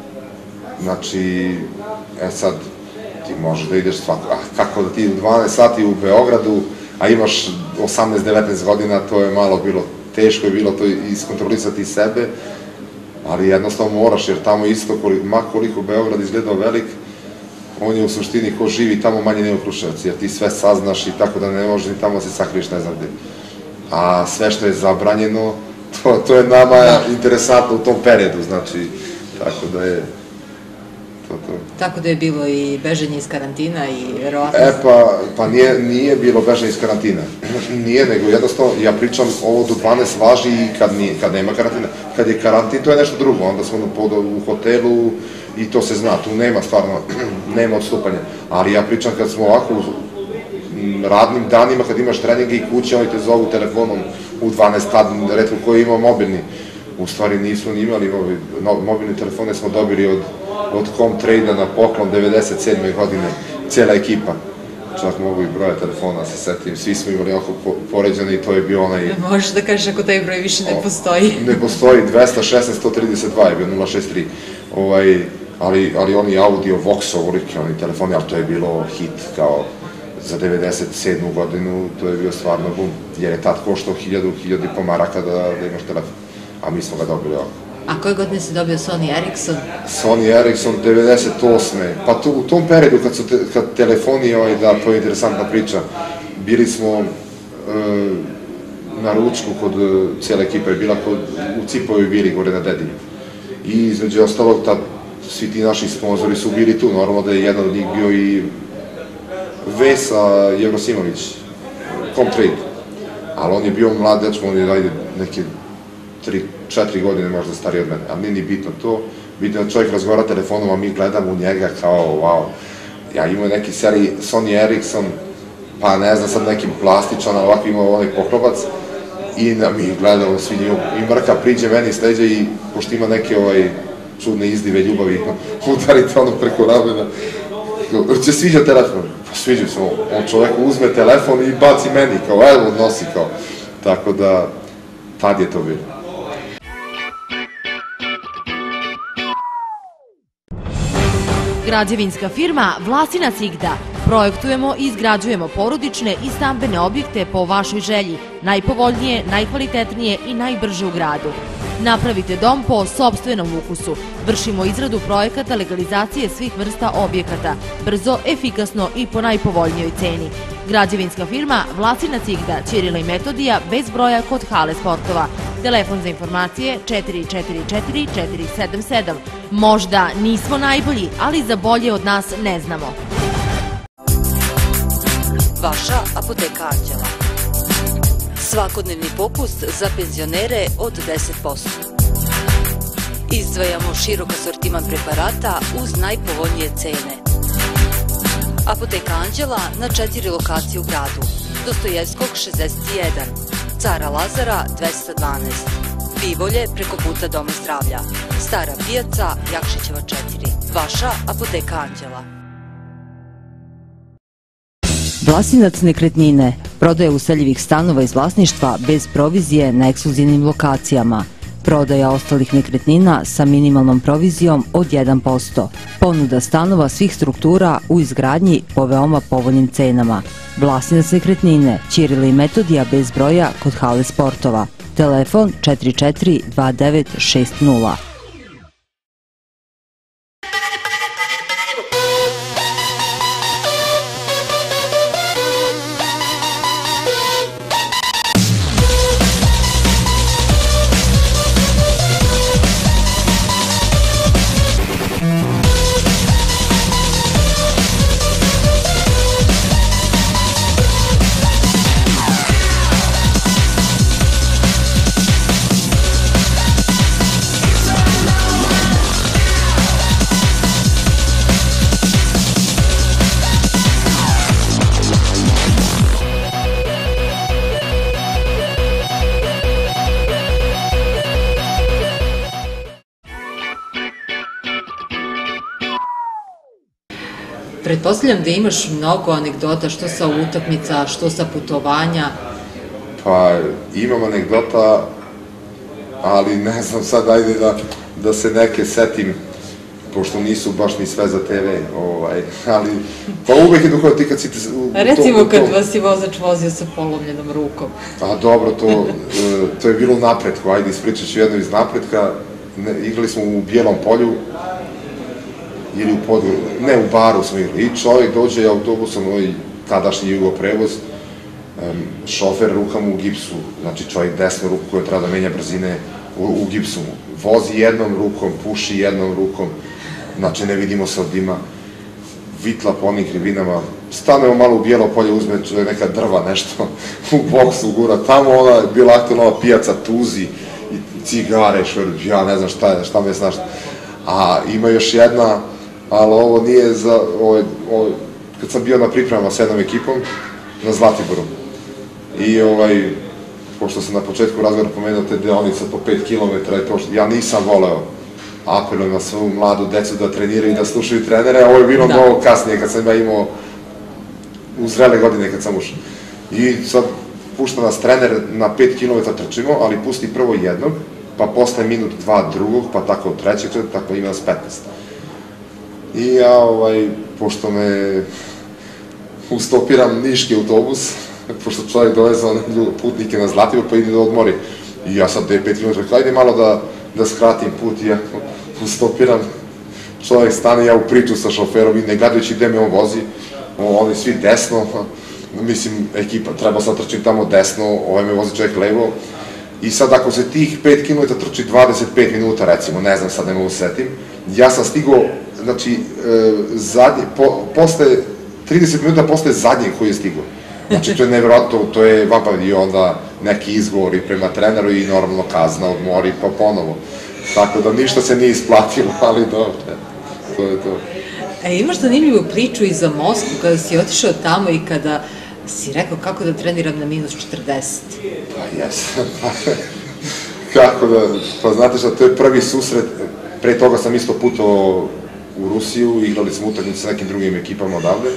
Znači, e sad, ti možeš da ideš svako, a kako da ti u dvanaest sati u Beogradu, a imaš osamnaest devetnaest godina, to je malo bilo teško je bilo to iskontrolisati sebe, ali jednostavno moraš, jer tamo isto, ma koliko Beograd izgledao velik, on je u suštini ko živi tamo manje nego Kruševac, jer ti sve saznaš i tako da ne možeš ni tamo se sakriješ ne znam gde. A sve što je zabranjeno, to je nama interesantno u tom periodu, znači, tako da je, to to. Tako da je bilo i beženje iz karantina i verovatno... E pa, pa nije, nije bilo beženje iz karantina. Nije, nego jednostavno, ja pričam ovo do dvanaest važi i kad, nije, kad nema karantina. Kad je karantin, to je nešto drugo, onda smo u hotelu i to se zna, tu nema stvarno, nema odstupanja. Ali ja pričam kad smo ovako u radnim danima, kad imaš treninge i kuće, oni te zovu telefonom u dvanaest, tad, retko koji ima mobilni. U stvari nisu ni imali, mobilne telefone smo dobili od, od Comtrade-a na poklon devedeset sedme godine, cijela ekipa. Čak mogu i broja telefona, se setim, svi smo imali oko poređene i to je bio onaj... Možeš da kažeš ako taj broj više ne postoji. Ne postoji, dvesta šesnaest sto trideset dva je bio, nula šest tri. Ovaj, ali, ali oni audio, Voxo, voliki oni telefoni, ali to je bilo hit, kao za devedeset sedmu godinu, to je bio stvarno bum, jer je tad koštao hiljadu, hiljadu i po maraka da, da imaš telefon, a mi smo ga dobili ovako. A koje godine si dobio Sony Ericsson? Sony Ericsson devedeset osme. Pa tu, u tom periodu kad su te, kad telefoni, ovaj, da, to je interesantna priča, bili smo e, na ručku kod cijela ekipa, je bila kod, u Cipovoj vili gore na Dedinju. I između ostalog, ta, svi ti naši sponzori su bili tu, normalno da je jedan od njih bio i Vesa Jevrosimović, Comtrade. Ali on je bio mlad dečko, on je ajde, neke tri, četiri godine možda stariji od mene, ali nije ni bitno to. Bitno da čovjek razgovara telefonom, a mi gledamo u njega kao, wow. Ja imao neki seriji Sony Ericsson, pa ne znam sad nekim plastičan, ali ovako imao onaj poklopac i na mi gledamo svi nju. I Mrka priđe meni s leđa i pošto ima neke ovaj, čudne izdive ljubavi, udarite ono preko ramena. Će sviđa telefon? Pa sviđa se, on čovjek uzme telefon i baci meni, kao evo nosi kao. Tako da, tad je to bilo. Građevinska firma Vlasina Sigda. Projektujemo i izgrađujemo porodične i stambene objekte po vašoj želji, najpovoljnije, najkvalitetnije i najbrže u gradu. Napravite dom po sopstvenom ukusu. Vršimo izradu projekata legalizacije svih vrsta objekata, brzo, efikasno i po najpovoljnijoj ceni. Građevinska firma Vlasina Sigda, Ćirila i Metodija, bez broja kod hale sportova. Telefon za informacije četiri četiri četiri četiri sedam sedam. Možda nismo najbolji, ali za bolje od nas ne znamo. Vaša apoteka Anđela. Svakodnevni popust za penzionere od deset posto. Izdvajamo širok asortiman preparata uz najpovoljnije cene. Apoteka Anđela na četiri lokacije u gradu. Dostojevskog šezdeset jedan, Cara Lazara dvesta dvanaest, Bivolje preko puta Doma zdravlja, Stara pijaca Jakšićeva četiri. Vaša apoteka Anđela. Vlasinac nekretnine prodaje useljivih stanova iz vlasništva bez provizije na ekskluzivnim lokacijama. Prodaja ostalih nekretnina sa minimalnom provizijom od jedan posto. Ponuda stanova svih struktura u izgradnji po veoma povoljnim cenama. Vlasinac nekretnine, Ćirila i Metodija bez broja kod hale sportova. Telefon četiri četiri dva devet šest nula. Pretpostavljam da imaš mnogo anegdota, što sa utakmica, što sa putovanja. Pa, imam anegdota, ali ne znam sad, ajde da, da se neke setim, pošto nisu baš ni sve za te ve, ovaj, ali, pa uvek je duhovno ti kad si... Recimo kad vas je vozač vozio sa polomljenom rukom. A dobro, to, to je bilo u napretku, ajde ispričat ću jedno iz napretka, igrali smo u Bijelom polju, ili u Podgoru, ne, u Baru smo igrali, i čovjek dođe autobusom, ovaj tadašnji Jugoprevoz, šofer ruka mu u gipsu, znači čovjek desnu ruku koja treba da menja brzine u gipsu mu, vozi jednom rukom, puši jednom rukom, znači ne vidimo se od dima, vitla po onim krivinama, stanemo malo u Bijelo polje, uzme neka drva, nešto, u boksu gura, tamo ona je bila aktualna ova pijaca Tuzi, i cigare, ja ne znam šta je, šta me znaš. A ima još jedna, ali ovo nije za, kad sam bio na pripremama s jednom ekipom, na Zlatiboru. I ovaj, pošto sam na početku razgovora pomenuo te deonice po pet kilometara, ja nisam voleo apelujem na svu mladu decu da treniraju i da slušaju trenere, a ovo je bilo mnogo kasnije kad sam ja imao u zrele godine kad sam ušao. I sad pušta nas trener, na pet kilometara trčimo, ali pusti prvo jednog, pa posle minut dva drugog, pa tako trećeg, tako ima nas petnaest. I ja, ovaj, pošto me ustopiram niški autobus, pošto čovjek dovezao putnike na Zlatibor, pa ide da odmori. I ja sad pet kilometara, ajde malo da skratim put, i ja ustopiram, čovjek stane, ja u priču sa šoferom i ne gledajući gde me on vozi, oni svi desno, mislim, ekipa, treba sad trčim tamo desno, ovaj me vozi čovjek levo, i sad ako se tih pet kilometara trči dvadeset pet minuta, recimo, ne znam, sad ne mogu setim, ja sam stigao, znači, zadnje, posle, trideset minuta posle zadnjeg koji je stigao. Znači, to je nevjerojatno, to je vapav i onda neki izgovori prema treneru i normalno kazna, odmori, pa ponovo. Tako da ništa se nije isplatilo, ali dobro, to je to. E, imaš zanimljivu priču i za Moskvu, kada si otišao tamo i kada si rekao kako da treniram na minus četrdeset. Pa jesam, kako da, pa znate šta, to je prvi susret, pre toga sam isto putovao u Rusiju, igrali smo utakmice sa nekim drugim ekipama odavde,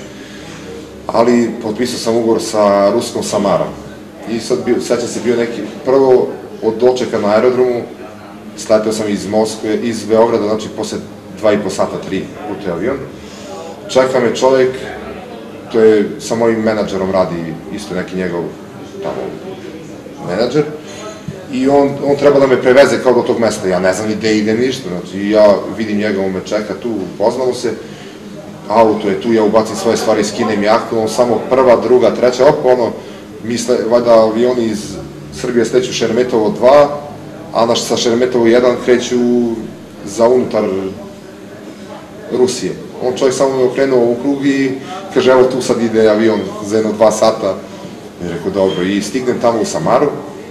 ali potpisao sam ugovor sa ruskom Samarom. I sad, sećam se, bio neki, prvo od dočeka na aerodromu, sletao sam iz Moskve, iz Beograda, znači posle dva i po sata, tri putuje avion. Čeka me čovjek, to je sa mojim menadžerom radi, isto neki njegov tamo menadžer, i on treba da me preveze kao do tog mesta, ja ne znam ni gde idem ništa, znači ja vidim njega, on me čeka tu, poznamo se, auto je tu, ja ubacim svoje stvari, skinem jahtu, on samo prva, druga, treća, op, ono, misle, valjda avioni iz Srbije sleću Šeremetovo dva, a naš sa Šeremetovo jedan kreću za unutar Rusije. On čovjek samo me okrenuo u krug i kaže, evo tu sad ide avion za jedno dva sata. I rekao, dobro, i stignem tamo u Samaru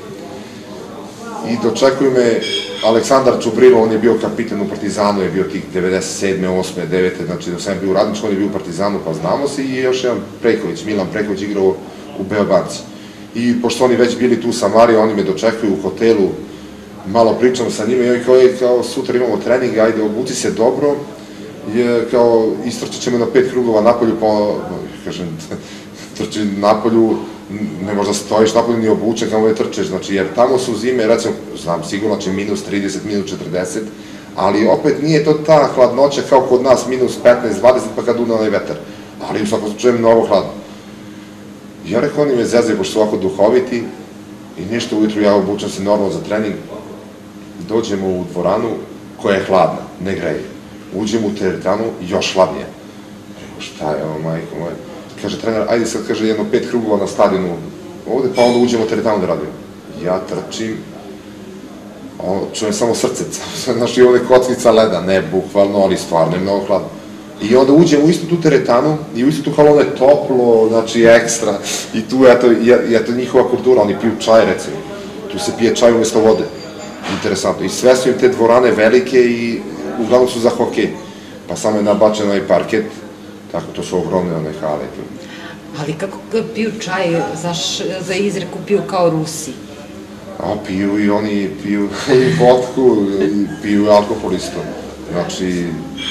i dočekuju me Aleksandar Čubrilo, on je bio kapitan u Partizanu, je bio tih devedeset sedme, osme, devete, znači da sam bio u Radničku, on je bio u Partizanu, pa znamo se, i još jedan Preković, Milan Preković igrao u Beobanci. I pošto oni već bili tu u Samari, oni me dočekuju u hotelu, malo pričamo sa njima i oni kao sutra imamo trening, ajde obuci se dobro, kao istrčit ćemo na pet krugova napolju, pa kažem, trči napolju, ne možda stojiš napolju ni obučen kao je trčeš, znači jer tamo su zime, recimo, znam sigurno, znači minus trideset, minus četrdeset, ali opet nije to ta hladnoća kao kod nas, minus petnaest, dvadeset, pa kad dune onaj vetar, ali u svakom slučaju je mnogo hladno. Ja rekao, oni me zezaju, pošto su ovako duhoviti, i ništa ujutru, ja obučem se normalno za trening, dođemo u dvoranu koja je hladna, ne greje. Uđemo u teretanu, još hladnije. Rekao, šta je ovo, majko moje? Kaže trener, ajde sad, kaže, jedno pet krugova na stadionu ovde, pa onda uđemo u teretanu da radimo. Ja trčim, čujem samo srce, znaš, i ovde kockica leda, ne bukvalno, ali stvarno je mnogo hladno. I onda uđemo u istu tu teretanu, i u istu tu halu ono je toplo, znači ekstra, i tu je to njihova kultura, oni piju čaj, recimo. Tu se pije čaj umjesto vode. Interesantno. I sve su im te dvorane velike i uglavnom su za hokej. Pa samo je nabačen ovaj parket, tako to su ogromne one hale. Ali kako piju čaj, znaš, za izreku piju kao Rusi? A piju i oni, piju i vodku, i piju i alkohol isto. Znači,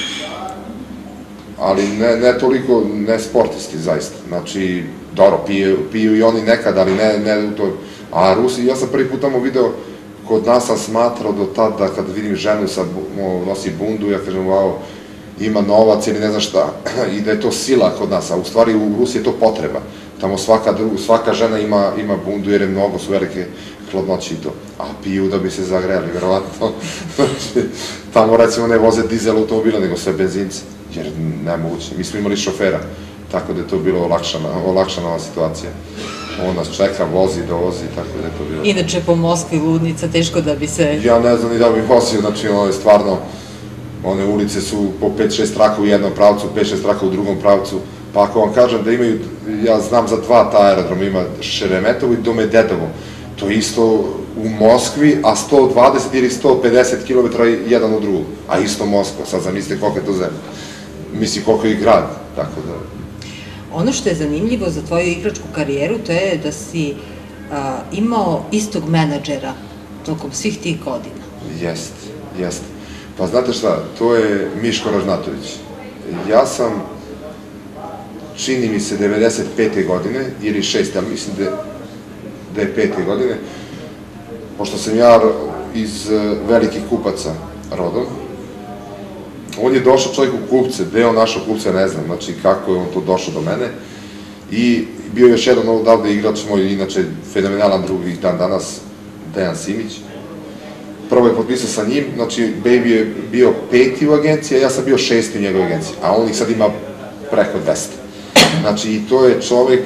ali ne toliko, ne sportisti zaista. Znači, dobro, piju i oni nekad, ali ne u to. A Rusi, ja sam prvi put tamo video, kod nas sam smatrao do tada, kad vidim ženu sa nosi bundu, ja kažem, wow, ima novac ili ne znam šta, i da je to sila kod nas, a u stvari u Rusiji je to potreba. Tamo svaka žena ima bundu jer je mnogo su velike hladnoći i to. A piju da bi se zagrejali, verovatno. Tamo recimo ne voze dizel automobila, nego sve benzinci, jer nemoguće. Mi smo imali šofera, tako da je to bilo olakšana ova situacija. On nas čeka, vozi, dovozi, tako da je to bilo. Inače, po Moskvi ludnica, teško da bi se... Ja ne znam ni da bi vozio, znači ono je stvarno one ulice su po pet šest traka u jednom pravcu, pet šest traka u drugom pravcu, pa ako vam kažem da imaju, ja znam za dva ta aerodroma, ima Šeremetovo i Domededovo, to je isto u Moskvi, a sto dvadeset ili sto pedeset kilometara jedan od drugog, a isto Moskva, sad zamislite koliko je to zemlja, mislim koliko je i grad, tako da... Ono što je zanimljivo za tvoju igračku karijeru, to je da si imao istog menadžera tokom svih tih godina. Jest, jest. Pa znate šta, to je Miško Ražnatović. Ja sam, čini mi se, devedeset pete godine, ili šeste, ali mislim da je pete godine, pošto sam ja iz Velikih Kupaca rodom, on je došao čovjek u Kupce, gde je on našao Kupce, ne znam, znači kako je on to došao do mene, i bio je još jedan odavde igrač moj, inače fenomenalan drugi dan danas, Dejan Simić. Prvo je potpisao sa njim, znači Baby je bio peti u agenciji, a ja sam bio šesti u njegovoj agenciji, a on ih sad ima preko dvesta. Znači i to je čovek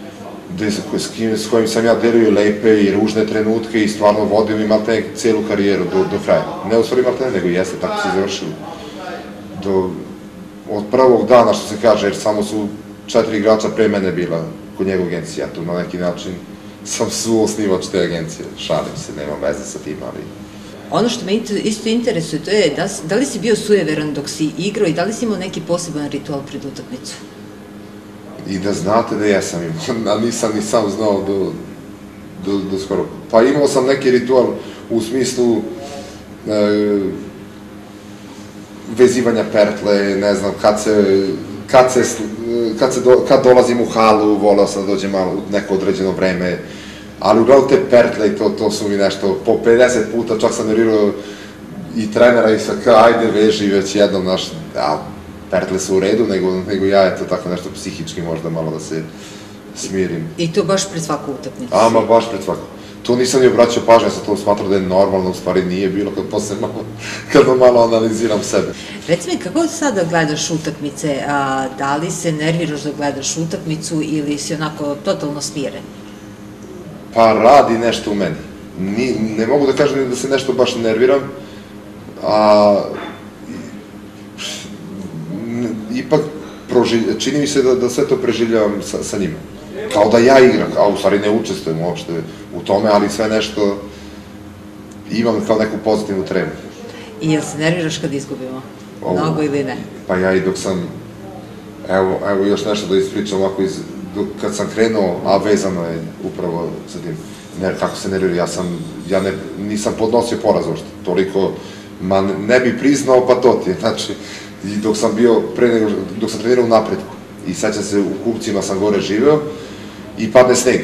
s kojim sam ja delio lepe i ružne trenutke i stvarno vodio mi malte celu karijeru do kraja. Ne u stvari malte, nego jeste, tako se završilo. Od prvog dana, što se kaže, jer samo su četiri igrača pre mene bila kod njegove agencije, ja tu na neki način sam suosnivač te agencije, šalim se, nemam veze sa tim, ali... Ono što me isto interesuje, to je da li si bio sujeveran dok si igrao i da li si imao neki poseban ritual pred utakmicu? I da znate da jesam imao, ali nisam ni sam znao do skoro. Pa imao sam neki ritual u smislu vezivanja pertle, ne znam, kad se, kad se, kad dolazim u halu, volao sam da dođem malo u neko određeno vreme, ali uglavnom te pertle i to su mi nešto, po pedeset puta čak sam nervirao i trenera i sa kao, ajde veži već jednom naš, a pertle su u redu, nego ja je to tako nešto psihički možda malo da se smirim. I to baš pred svaku utakmicu? Ama, baš pred svaku. To nisam ni obraćao pažnje, ja sam to smatrao da je normalno, u stvari nije bilo, kad posle malo, kada malo analiziram sebe. Reci mi, kako sada gledaš utakmice? Da li se nerviraš da gledaš utakmicu ili si onako totalno smiren? Pa radi nešto u meni. Ne mogu da kažem da se nešto baš nerviram, a ipak čini mi se da sve to preživljavam sa njima. Kao da ja igram, a u stvari ne učestvujem uopšte u tome, ali sve nešto imam kao neku pozitivnu tremu. I jel se nerviraš kad izgubimo? Mnogo ili ne? Pa ja i dok sam, evo još nešto da ispričam ovako, kad sam krenuo, a vezano je upravo sa tim, kako se nervira, ja sam, ja nisam podnosio poraz uopšte, toliko, ma ne bi priznao, pa to ti je, znači, i dok sam bio, pre nego, dok sam trenirao u napretku, i sećam se, u Kupcima sam gore živeo, i padne sneg.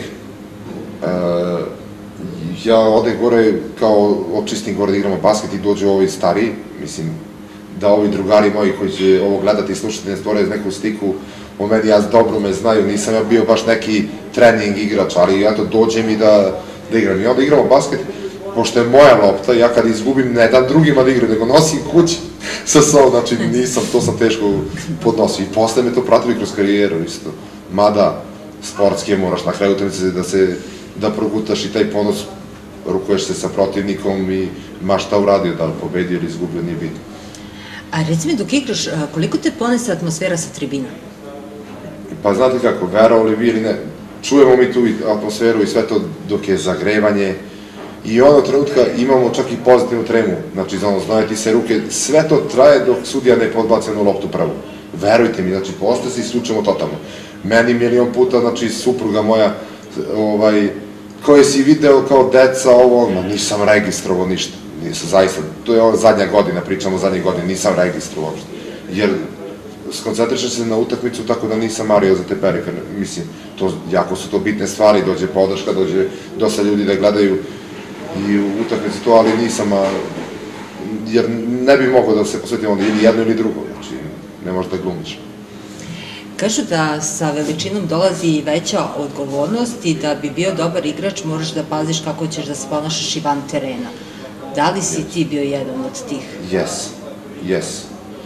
Ja odem gore, kao očistim gore da igramo basket i dođu ovi stariji, mislim, da ovi drugari moji koji će ovo gledati i slušati ne stvore neku stiku o meni, ja dobro me znaju, nisam ja bio baš neki trening igrač, ali ja to dođem i da igram. I onda igramo basket, pošto je moja lopta, ja kad izgubim ne dam drugima da igram, nego nosim kući sa sobom, znači nisam, to sam teško podnosio. I posle me to pratili kroz karijeru isto. Mada, sportski moraš na kraju utakmice da se, da progutaš i taj ponos, rukuješ se sa protivnikom i imaš šta uradio, da li pobedio ili izgubio, nije bitno. A reci mi, dok igraš, koliko te ponese atmosfera sa tribina? Pa znate kako, verovali vi ili ne, čujemo mi tu atmosferu i sve to dok je zagrevanje i onog trenutka imamo čak i pozitivnu tremu, znači znaju ti se ruke, sve to traje dok sudija ne podbace na loptu pravu. Verujte mi, znači posle se isključemo totalno. Meni milion puta, znači supruga moja, koje si video kao deca, ovo, nisam registrovao ništa, nisam zaista, to je zadnja godina, pričamo o zadnjih godina, nisam registrovao uopšte, jer skoncentrišem se na utakmicu tako da nisam mario za te periferne, mislim, jako su to bitne stvari, dođe podrška, dođe dosta ljudi da gledaju i u utakmici to, ali nisam, jer ne bi mogao da se posvetim onda ili jedno ili drugo, znači ne možeš da glumiš. Kažu da sa veličinom dolazi veća odgovornost i da bi bio dobar igrač moraš da paziš kako ćeš da se ponašaš i van terena. Da li si ti bio jedan od tih? Jes, jes.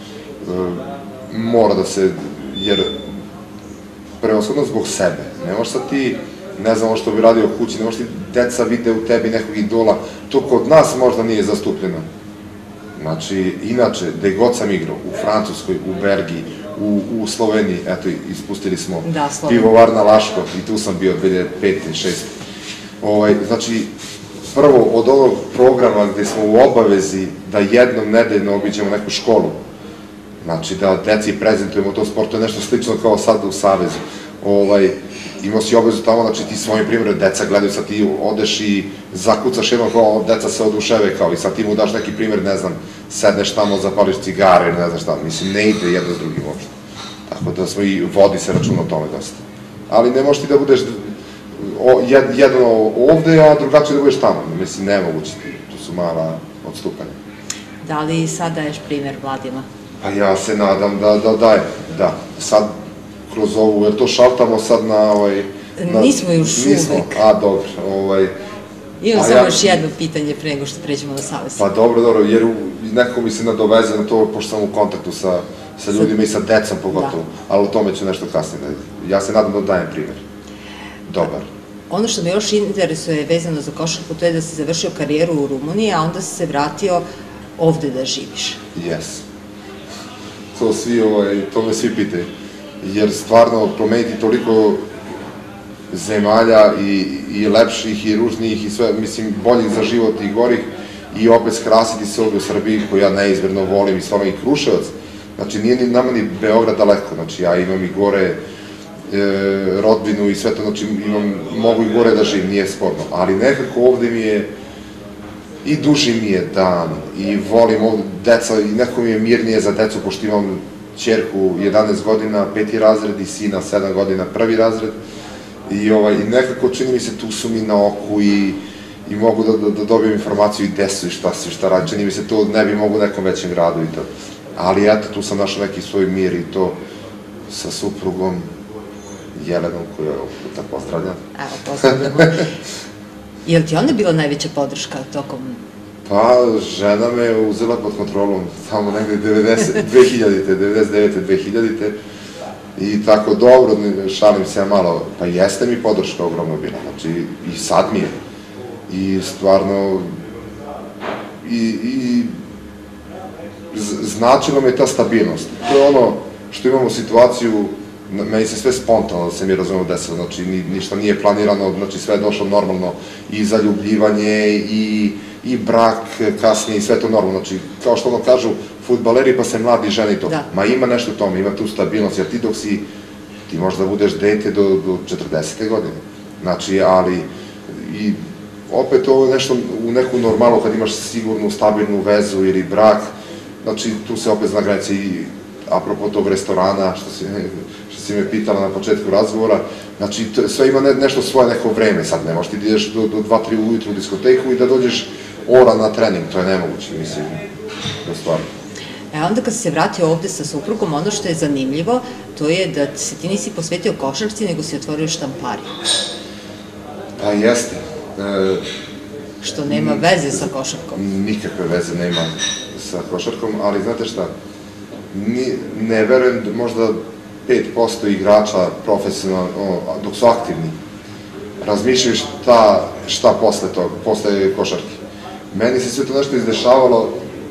Mora da se, jer prevashodno zbog sebe. Ne možeš sad ti, ne znam što bi radio u kući, ne možeš ti deca vide u tebi nekog idola. To kod nas možda nije zastupljeno. Znači, inače, gde god sam igrao, u Francuskoj, u Belgiji, u Sloveniji, eto, ispustili smo Pivovarna Laško i tu sam bio dve hiljade pete, dve hiljade šeste. Znači, prvo od ovog programa gde smo u obavezi da jednom nedeljno obiđemo neku školu, znači da deci prezentujemo to sport, to je nešto slično kao sad u Savezu. Imao si obavezu tamo, znači ti svojim primjerom, deca gledaju, sad ti odeš i zakucaš jedno kao, deca se oduševe kao i sad ti mu daš neki primjer, ne znam, sedneš tamo, zapališ cigare ili ne znam šta, mislim, ne ide jedno s drugim uopšte. Tako da smo i vodi se računa o tome dosta. Ali ne možeš ti da budeš jedno ovde, a drugačije da budeš tamo, mislim, nemoguće, tu su mala odstupanja. Da li sad daješ primjer mladima? Pa ja se nadam da dajem, da. Sad, kroz ovu, jer to šaltamo sad na ovaj... Nismo još uvek. A, dobro. Imam samo još jedno pitanje pre nego što pređemo na Savez. Pa dobro, dobro, jer neko mi se nadoveze na to, pošto sam u kontaktu sa ljudima i sa decom pogotovo, ali o tome ću nešto kasnije. Ja se nadam da dajem primjer. Dobar. Ono što me još interesuje vezano za košarku, to je da si završio karijeru u Rumuniji, a onda si se vratio ovde da živiš. Jes. To me svi pitaju. Jer stvarno promeniti toliko zemalja i lepših i ružnijih i sve, mislim, boljih za život i gorih i opet skrasiti se ovdje u Srbiji koju ja neizmjerno volim i stvarno i Kruševac. Znači nije ni nama ni Beograd daleko, znači ja imam i gore rodbinu i sve to, znači mogu i gore da živim, nije sporno, ali nekako ovdje mi je i duži mi je dan i volim ovdje deca i nekako mi je mirnije za decu pošto imam ćerku jedanaest godina, peti razred i sina sedam godina, prvi razred i nekako čini mi se tu su mi na oku i mogu da dobijem informaciju i gde su i šta su i šta radi, čini mi se to ne bi mogu u nekom većem gradu i to, ali eto tu sam našao neki svoj mir i to sa suprugom Jelenom koju je puta pozdravljam. Evo, pozdravljamo. Je li ti onda bila najveća podrška tokom? Pa, žena me uzela pod kontrolom tamo negde dve hiljadite, devedeset devete, dve hiljadite i tako dobro, šalim se ja malo, pa jeste mi podrška ogromno bila, znači i sad mi je i stvarno i značila mi je ta stabilnost. To je ono što imamo situaciju, meni se sve spontano, da se mi razumemo desilo, znači ništa nije planirano, znači sve je došlo normalno i zaljubljivanje i brak kasnije i sve to normalno, znači kao što ono kažu fudbaleri pa se mladi žene i to, ma ima nešto u tome, ima tu stabilnost, jer ti dok si, ti možda budeš dete do četrdesete godine, znači ali i opet ovo je nešto u neku normalu kad imaš sigurnu, stabilnu vezu ili brak, znači tu se opet zna granica i apropo tog restorana, što si me pitala na početku razgovora, znači sve ima nešto svoje neko vreme, sad ne možeš ti da ideš do dva tri ujutru u diskoteku i da dođeš ora na trening, to je nemoguće, mislim, da stvarno. E onda kad si se vratio ovde sa suprugom, ono što je zanimljivo, to je da se ti nisi posvetio košarci, nego si otvorio štampariju. Pa jeste. Što nema veze sa košarkom. Nikakve veze nema sa košarkom, ali znate šta, ne verujem možda pet posto igrača profesionalno, dok su aktivni, razmišljaju šta posle toga, posle košarke. Meni se sve to nešto izdešavalo,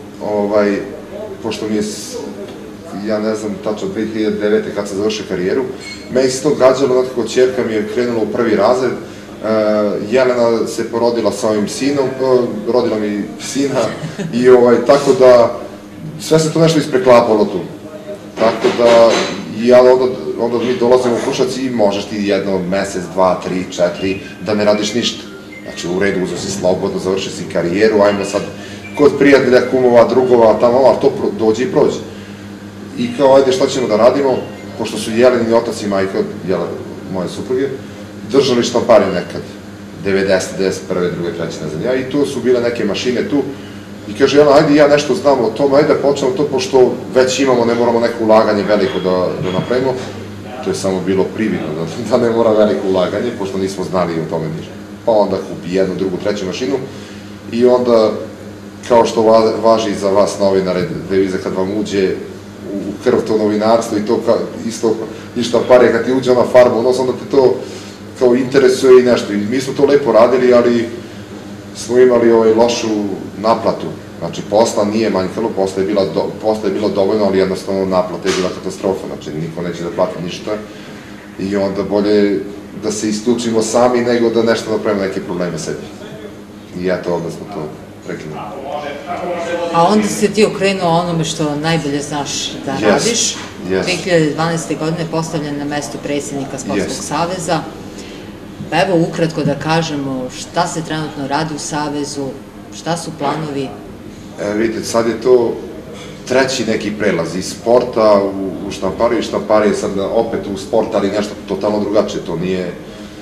pošto mi je, ja ne znam, tačno dve hiljade devete kad sam završio karijeru, meni se to gađalo, nekako ćerka mi je krenula u prvi razred, Jelena se porodila sa ovim sinom, rodila mi sina i tako da sve se to nešto ispreklapalo tu. Tako da, onda mi dolazimo u Kruševac i možeš ti jedno mesec, dva, tri, četiri, da ne radiš ništa. Znači, u redu, uzeo si slobodno, završio si karijeru, ajmo sad kod prijatelja, kumova, drugova, tamo, ali to dođe i prođe. I kao, ajde, šta ćemo da radimo, pošto su Jeleni otac i majka, moje supruge, držali štampariju nekad, devedesete, devedeset prve, druge, treće, ne znam ja, i tu su bile neke mašine tu, i kaže, Jelena, ajde ja nešto znam o tome, ajde počnemo to, pošto već imamo, ne moramo neko ulaganje veliko da napravimo, to je samo bilo prividno, da ne mora veliko ulaganje, pošto nismo znali o tome ništa. Pa onda kupi jednu, drugu, treću mašinu, i onda, kao što važi za vas novinare, deviza kad vam uđe u krv to novinarstvo i to isto i štamparija, kad ti uđe ona farba, onda te to kao interesuje i nešto. I mi smo to lepo radili, ali smo imali lošu naplatu. Znači, posla nije manjkalo, posla je bilo dovoljno, ali jednostavno naplata je bila katastrofa, znači niko neće da plati ništa i onda bolje da se isključimo sami nego da nešto napravimo neke probleme sebi. I eto, onda smo to prekinuli. A onda se ti okrenuo onome što najbolje znaš da radiš. dve hiljade dvanaeste. godine postavljen na mesto predsjednika Sportskog saveza. Pa evo ukratko da kažemo šta se trenutno radi u Savezu, šta su planovi? Vidite, sad je to treći neki prelaz iz sporta u štampariju i štamparije sad opet u sport, ali nešto totalno drugačije, to nije...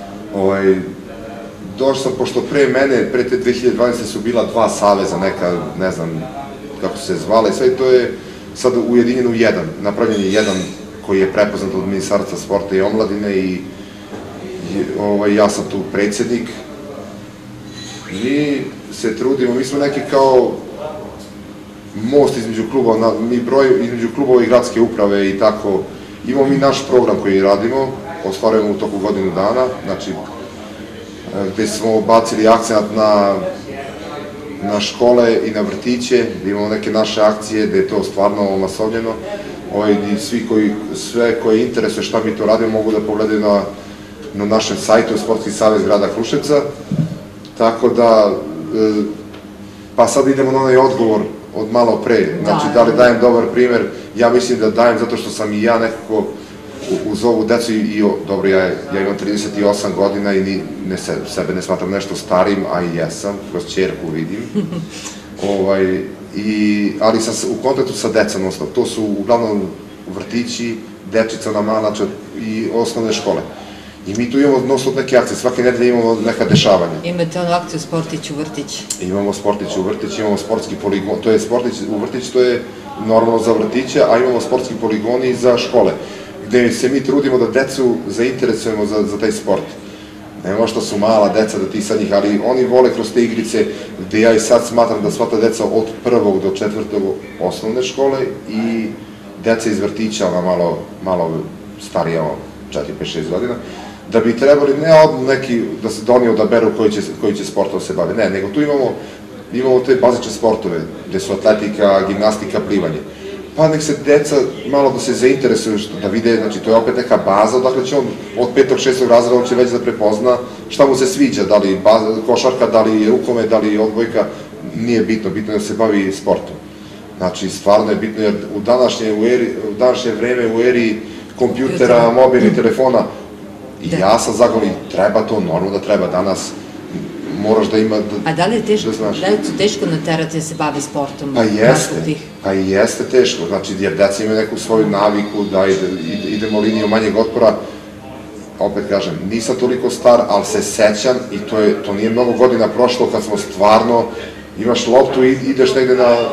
Došao sam, pošto pre mene, pre te dve hiljade dvanaeste. su bila dva saveza, neka, ne znam kako se zvala, i sve to je sad ujedinjeno u jedan. Napravljen je jedan koji je prepoznat od Ministarstva sporta i omladine i ja sam tu predsjednik. Mi se trudimo, mi smo neki kao most između klubova, mi broj između klubova i gradske uprave i tako. Imamo mi naš program koji radimo, ostvarujemo u toku godinu dana, znači gde smo bacili akcenat na škole i na vrtiće, gde imamo neke naše akcije, gde je to stvarno omasovljeno. Sve koje interesuje šta mi to radimo mogu da pogledaju na našem sajtu Sportski savez grada Kruševca. Tako da, pa sad idemo na onaj odgovor od malo pre, znači da li dajem dobar primer, ja mislim da dajem zato što sam i ja nekako uz ovu decu i dobro, ja imam trideset osam godina i sebe ne smatram nešto starim, a i jesam, kroz ćerku vidim, ali sam u kontaktu sa decom, to su uglavnom vrtići, dečica na mala i osnovne škole. I mi tu imamo non stop neke akcije, svake nedelje imamo neka dešavanja. Imate onu akciju Sportić u vrtić? Imamo Sportić u vrtić, imamo sportski poligon, to je Sportić u vrtić, to je normalno za vrtiće, a imamo sportski poligoni za škole, gde se mi trudimo da decu zainteresujemo za taj sport. Nema što su mala deca da ti sad njih, ali oni vole kroz te igrice, gde ja i sad smatram da sva ta deca od prvog do četvrtog osnovne škole i deca iz vrtića, ona malo starija, četiri, pet, šest godina, da bi trebali ne od neki da se doniju da beru koji će sportom se bave, ne, nego tu imamo te bazične sportove, gde su atletika, gimnastika, plivanje. Pa nek se deca malo da se zainteresuju, da vide, znači to je opet neka baza, odakle će on od petog, šestog razreda, on će već da prepozna šta mu se sviđa, da li košarka, da li rukomet, da li odbojka, nije bitno, bitno je da se bavi sportom. Znači, stvarno je bitno, jer u današnje vreme, u eri kompjutera, mobilnih telefona, i ja sam zagovorim, treba to, normalno da treba danas, moraš da ima... A da li je teško naterati da se bavi sportom? Pa jeste, pa i jeste teško, znači jer deca imaju neku svoju naviku da idemo liniju manjeg otpora, opet kažem, nisam toliko star, ali se sećam i to nije mnogo godina prošlo kad smo stvarno, imaš loptu i ideš negde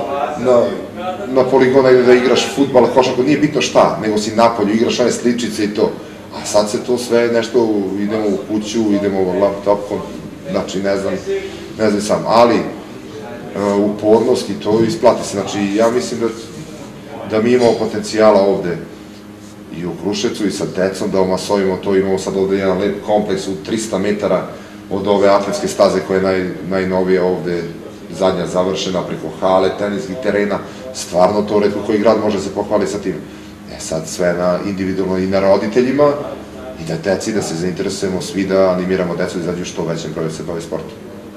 na poligon, negde da igraš fudbal, košarku, nije bitno šta, nego si napolju, igraš one sličice i to. A sad se to sve nešto, idemo u kuću, idemo u laptopkom, znači ne znam, ne znam sam, ali upornost i to isplati se, znači ja mislim da mi imamo potencijala ovde i u Kruševcu i sa decom da omasovimo to, imamo sad ovde jedan lep kompleks u trista metara od ove atletske staze koja je najnovija ovde, zadnja završena, preko hale, teniskih terena, stvarno to retko koji grad može se pohvaliti sa tim. E sad sve na individualno i na roditeljima i na deci da se zainteresujemo svi da animiramo decu da izađu što većem broju da se bave sportom.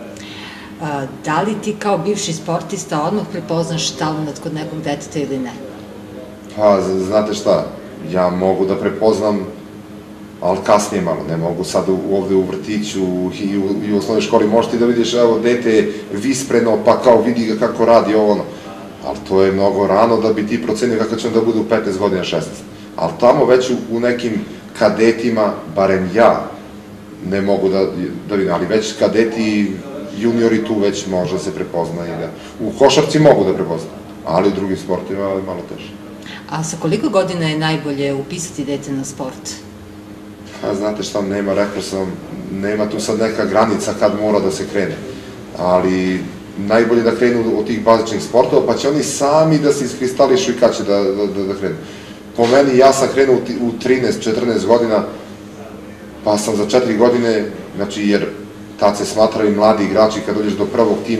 Da li ti kao bivši sportista odmah prepoznaš talent kod nekog deteta ili ne? Pa, znate šta, ja mogu da prepoznam, ali kasnije malo, ne mogu sad ovde u vrtiću i u osnovnoj školi, možete da vidiš, evo, dete je vispreno, pa kao vidi ga kako radi ovo, ono. Ali to je mnogo rano da bi ti procenio kako će on da bude u petnaest godina, šesnaest. Ali tamo već u nekim kadetima, barem ja, ne mogu da vidim, ali već kadeti, juniori tu već može da se prepozna. U košarci mogu da prepozna, ali u drugim sportima je malo teže. A sa koliko godina je najbolje upisati dete na sport? Znate šta, nema, rekao sam, nema tu sad neka granica kad mora da se krene, ali najbolje da krenu od tih bazičnih sportova, pa će oni sami da se iskristališu i kad će da krenu. Po meni, ja sam krenuo u trinaest četrnaest godina, pa sam za četiri godine, znači jer tad se smatraju mladi igrači kad dođeš do prvog tima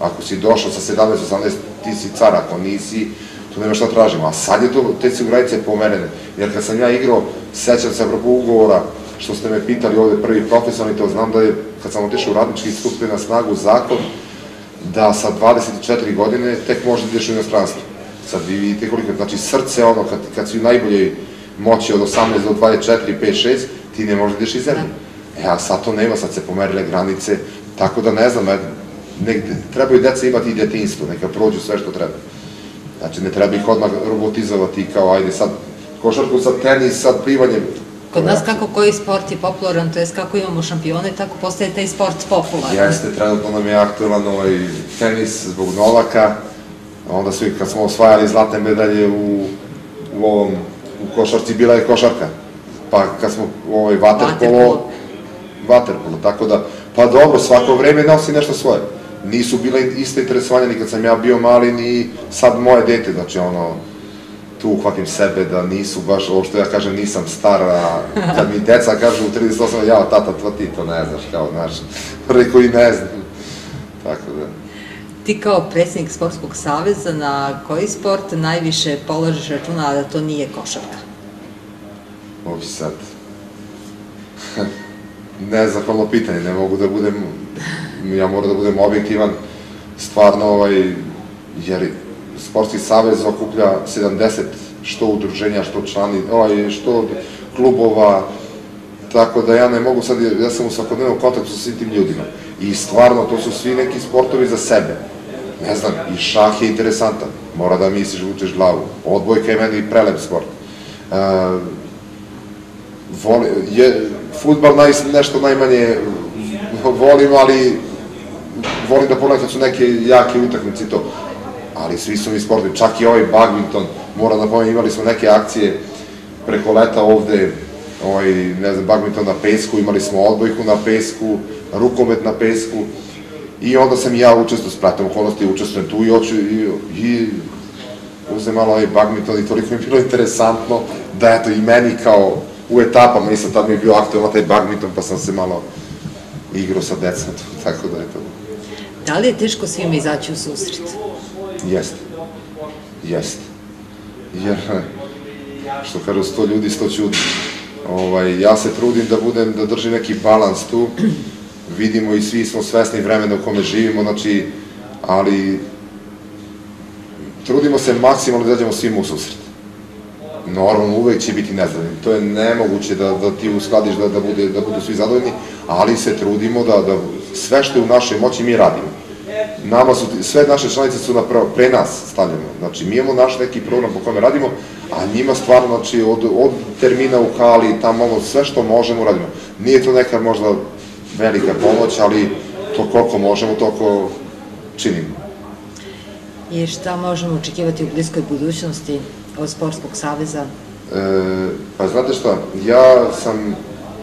Ako si došao sa sedamnaest osamnaest, ti si car, ako nisi, tu nema šta tražimo. A sad je to, te su granice pomerene. Jer kad sam ja igrao, sećam se apropo ugovora, što ste me pitali ovde prvi profesionalni, to znam da je, kad sam otišao u radnički, stupio na snagu zakon, da sa dvadeset četiri godine tek možeš da ideš u inostranstvo. Sad vi vidite koliko, znači srce ono, kad, kad si u najboljoj moći od osamnaest do dvadeset četiri, pet, šest, ti ne možeš da ideš iz zemlje. E, a sad to nema, sad se pomerile granice, tako da ne znam, negde, trebaju deca imati i detinjstvo, neka prođu sve što treba. Znači, ne treba ih odmah robotizovati kao, ajde sad, košarku, sad tenis, sad plivanje. Kod nas kako koji sport je popularan, to je kako imamo šampione, tako postaje taj sport popularan. Jeste, trenutno nam je aktualan ovaj tenis zbog Novaka, onda svi kad smo osvajali zlatne medalje u, u ovom, u košarci, bila je košarka. Pa kad smo ovaj vaterpolo, vaterpolo, tako da, pa dobro, svako vreme nosi nešto svoje. Nisu bile iste interesovanja ni kad sam ja bio mali, ni sad moje dete, znači ono, tu uhvatim sebe da nisu baš, ovo što ja kažem, nisam star, a kad mi deca kažu u trideset osam, ja, tata, to ti to ne znaš, kao, znaš, preko i ne znam, tako da. Ti kao predsjednik Sportskog saveza, na koji sport najviše polažeš računa, a da to nije košarka? Ovi sad, nezahvalno pitanje, ne mogu da budem, ja moram da budem objektivan, stvarno, ovaj, jer Sportski savez okuplja sedamdeset što udruženja, što člani, ovaj, što klubova, tako da ja ne mogu sad, ja sam u svakodnevnom kontaktu sa svim tim ljudima. I stvarno, to su svi neki sportovi za sebe. Ne znam, i šah je interesantan, mora da misliš, vučeš glavu. Odbojka je meni prelep sport. Fudbal nešto najmanje volim, ali volim da pogledam kad su neke jake utakmice i to. Ali svi su mi sportovi, čak i ovaj badminton, moram da pomenem, imali smo neke akcije preko leta ovde, ne znam, badminton na pesku, imali smo odbojku na pesku, rukomet na pesku, i onda sam i ja učestvo s pratom okolnosti, učestvujem tu i hoću i uzem malo ovaj badminton i toliko mi je bilo interesantno da eto i meni kao u etapama, nisam tad mi je bio aktualno taj badminton, pa sam se malo igrao sa decom, tako da je to. Da li je teško svima izaći u susret? Jeste, jeste, jer, što kažu, sto ljudi, sto čudi. Ja se trudim da budem, da držim neki balans tu, vidimo i svi smo svesni vremena u kome živimo, znači, ali trudimo se maksimalno da izađemo svima u susret. Normalno, uvek će biti nezadovoljni, to je nemoguće da ti uskladiš da budu svi zadovoljni, ali se trudimo da sve što je u našoj moći mi radimo. Nama su, sve naše članice su pre nas stavljene, znači mi imamo naš neki program po kome radimo, a njima stvarno, znači, od termina u hali, tamo sve što možemo radimo. Nije to neka možda velika pomoć, ali to koliko možemo, toliko činimo. I šta možemo očekivati u bliskoj budućnosti od Sportskog saveza? Pa znate šta, ja sam,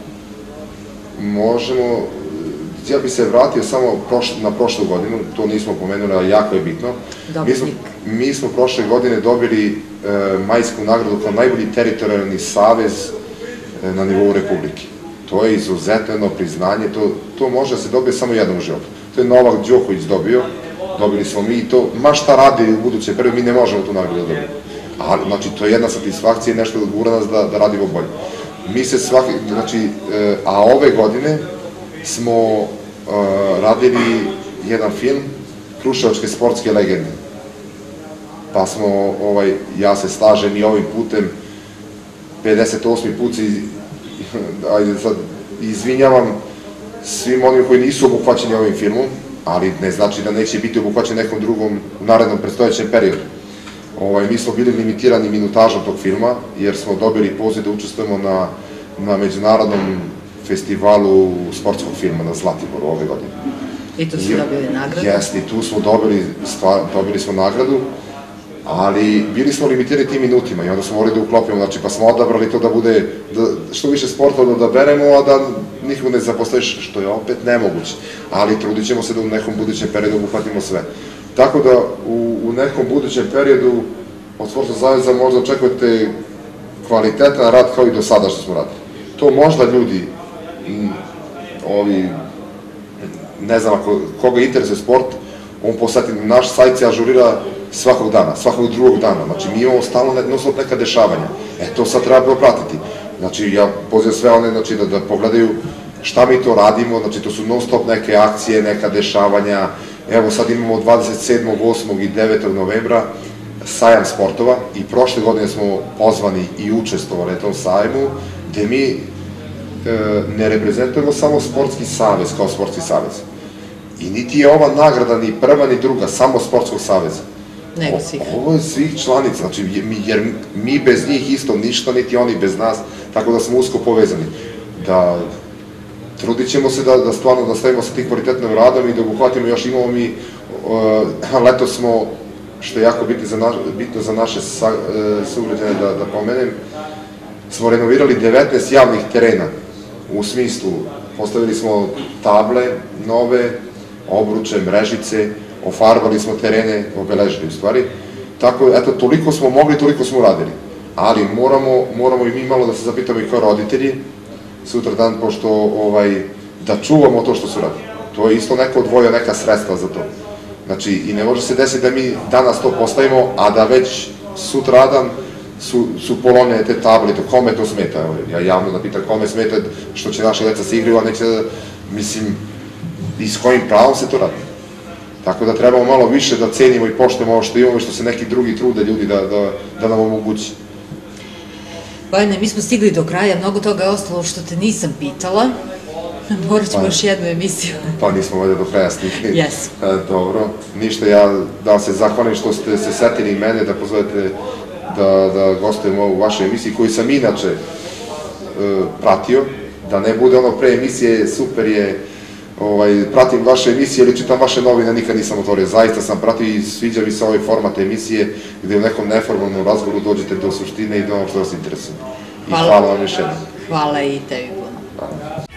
možemo, ja bih se vratio samo na prošlu godinu, to nismo pomenuli, ali jako je bitno. Mi smo prošle godine dobili majsku nagradu kao najbolji teritorijalni savez na nivou Republike. To je izuzetno priznanje, to može da se dobije samo jednom u životu. To je Novak Đoković dobio, dobili smo mi i to, ma šta radi u buduće period, mi ne možemo tu nagradu da dobijemo. Znači, to je jedna satisfakcija i nešto da gura nas da radimo bolje. Mi se svaki, znači, a ove godine smo radili jedan film Kruševačke sportske legende. Pa smo, ja se slažem i ovim putem, pedeset osmi put se, ajde sad, izvinjavam svim onim koji nisu obuhvaćeni ovim filmom, ali ne znači da neće biti obuhvaćen nekom drugom u narednom predstojećem periodu. Mi smo bili limitirani minutažom tog filma, jer smo dobili poziv da učestvujemo na međunarodnom festivalu sportskog filma na Zlatiboru ove godine. I tu su dobili nagradu? Jeste, i tu smo dobili, dobili smo nagradu, ali bili smo limitirani tim minutima i onda smo morali da uklopimo, znači pa smo odabrali to da bude što više sporta da odaberemo, a da nikog ne zapostaviš, što je opet nemoguće, ali trudit ćemo se da u nekom budućem periodu obuhvatimo sve. Tako da u nekom budućem periodu od Sportskog saveza možda očekujete kvalitetan rad kao i do sada što smo radili. To možda ljudi, ovi, ne znam, koga interesuje sport, on poseti, naš sajt se ažurira svakog dana, svakog drugog dana, znači mi imamo stalno non-stop neka dešavanja, e to sad treba propratiti. Znači ja pozivam sve one znači, da, da pogledaju šta mi to radimo, znači to su non-stop neke akcije, neka dešavanja, evo sad imamo dvadeset sedmog, osmog i devetog novembra sajam sportova i prošle godine smo pozvani i učestvovali na tom sajmu, gde mi e, ne reprezentujemo samo sportski savez kao sportski savez. I niti je ova nagrada ni prva ni druga, samo sportskog saveza. Nego svih. Ovo je svih članica, znači, jer mi bez njih isto ništa, niti oni bez nas, tako da smo usko povezani. Da trudit ćemo se da, da stvarno nastavimo sa tim kvalitetnim radom i da uhvatimo, još imamo mi, uh, leto smo, što je jako bitno za, naš, bitno za naše sa, uh, sugrađane da, da pomenem, smo renovirali devetnaest javnih terena, u smislu, postavili smo table nove, obruče, mrežice, ofarbali smo terene, obeležili u stvari. Tako, eto, toliko smo mogli, toliko smo uradili. Ali moramo, moramo i mi malo da se zapitamo i kao roditelji, sutra dan, pošto, ovaj, da čuvamo to što su radili. To je isto neko odvojio neka sredstva za to. Znači, i ne može se desiti da mi danas to postavimo, a da već sutradan su, su polomljene te table, to kome to smeta? Evo, ja javno da pitam kome smeta što će naša deca se igraju, a neće da, mislim, i s kojim pravom se to radi. Tako da trebamo malo više da cenimo i poštujemo ovo što imamo i što se neki drugi trude ljudi da, da, da nam omogući. Bojane, mi smo stigli do kraja, mnogo toga je ostalo što te nisam pitala. Morat ćemo još jednu emisiju. Pa nismo ovdje do kraja stigli. Jes. Dobro, ništa, ja da vam se zahvalim što ste se setili i mene da pozovete da, da gostujem u vašoj emisiji koju sam inače pratio, da ne bude ono pre emisije, super je, pratim vaše emisije ili čitam vaše novine, nikad nisam otvorio, zaista sam pratio i sviđa mi se ovaj format emisije gde u nekom neformalnom razgovoru dođete do suštine i do ono što vas interesuje. I hvala vam još jednom. Hvala i tebi puno.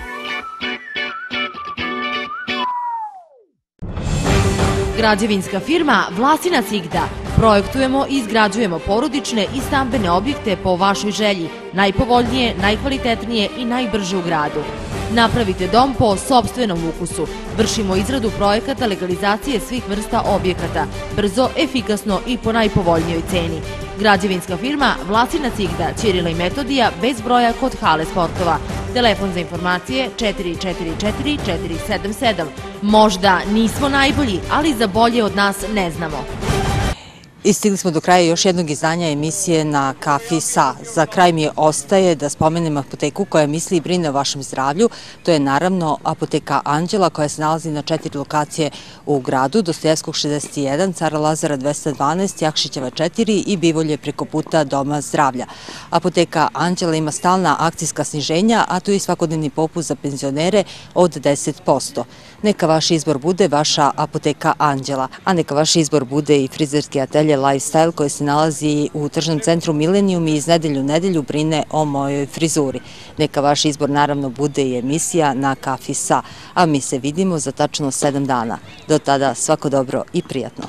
Građevinska firma Vlasina Sigda. Projektujemo i izgrađujemo porodične i stambene objekte po vašoj želji, najpovoljnije, najkvalitetnije i najbrže u gradu. Napravite dom po sopstvenom ukusu. Vršimo izradu projekata legalizacije svih vrsta objekata, brzo, efikasno i po najpovoljnijoj ceni. Građevinska firma Vlasina Sigda, Ćirila i Metodija, bez broja kod hale sportova. Telefon za informacije četiri četiri četiri četiri sedam sedam. Možda nismo najbolji, ali za bolje od nas ne znamo. I stigli smo do kraja još jednog izdanja emisije na Kafi Sa. Za kraj mi je ostaje da spomenem apoteku koja misli i brine o vašem zdravlju. To je naravno apoteka Anđela koja se nalazi na četiri lokacije u gradu, Dostojevskog šezdeset jedan, Cara Lazara dvesta dvanaest, Jakšićeva četiri i Bivolje preko puta Doma zdravlja. Apoteka Anđela ima stalna akcijska sniženja, a tu je svakodnevni popust za penzionere od deset posto. Neka vaš izbor bude vaša apoteka Anđela, a neka vaš izbor bude i frizerski atelje Lifestyle koji se nalazi u tržnom centru Milenijum i iz nedelju u nedelju brine o mojoj frizuri. Neka vaš izbor naravno bude i emisija na Kafi Sa, a mi se vidimo za tačno sedam dana. Do tada svako dobro i prijatno.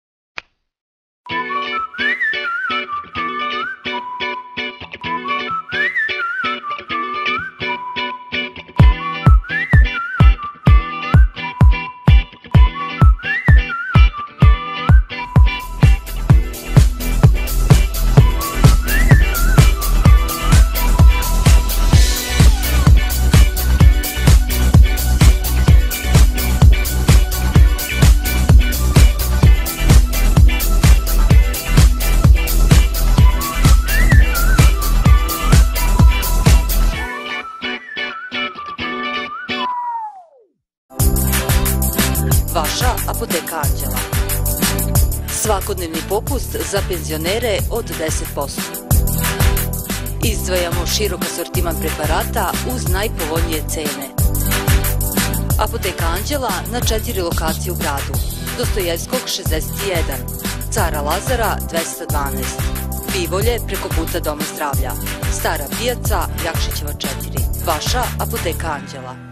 Vaša apoteka Anđela. Svakodnevni popust za penzionere od deset posto. Izdvajamo širok asortiman preparata uz najpovoljnije cene. Apoteka Anđela na četiri lokacije u gradu. Dostojevskog šezdeset jedan, Cara Lazara dvesta dvanaest, Bivolje preko puta Doma zdravlja, Stara pijaca Jakšićeva četiri. Vaša apoteka Anđela.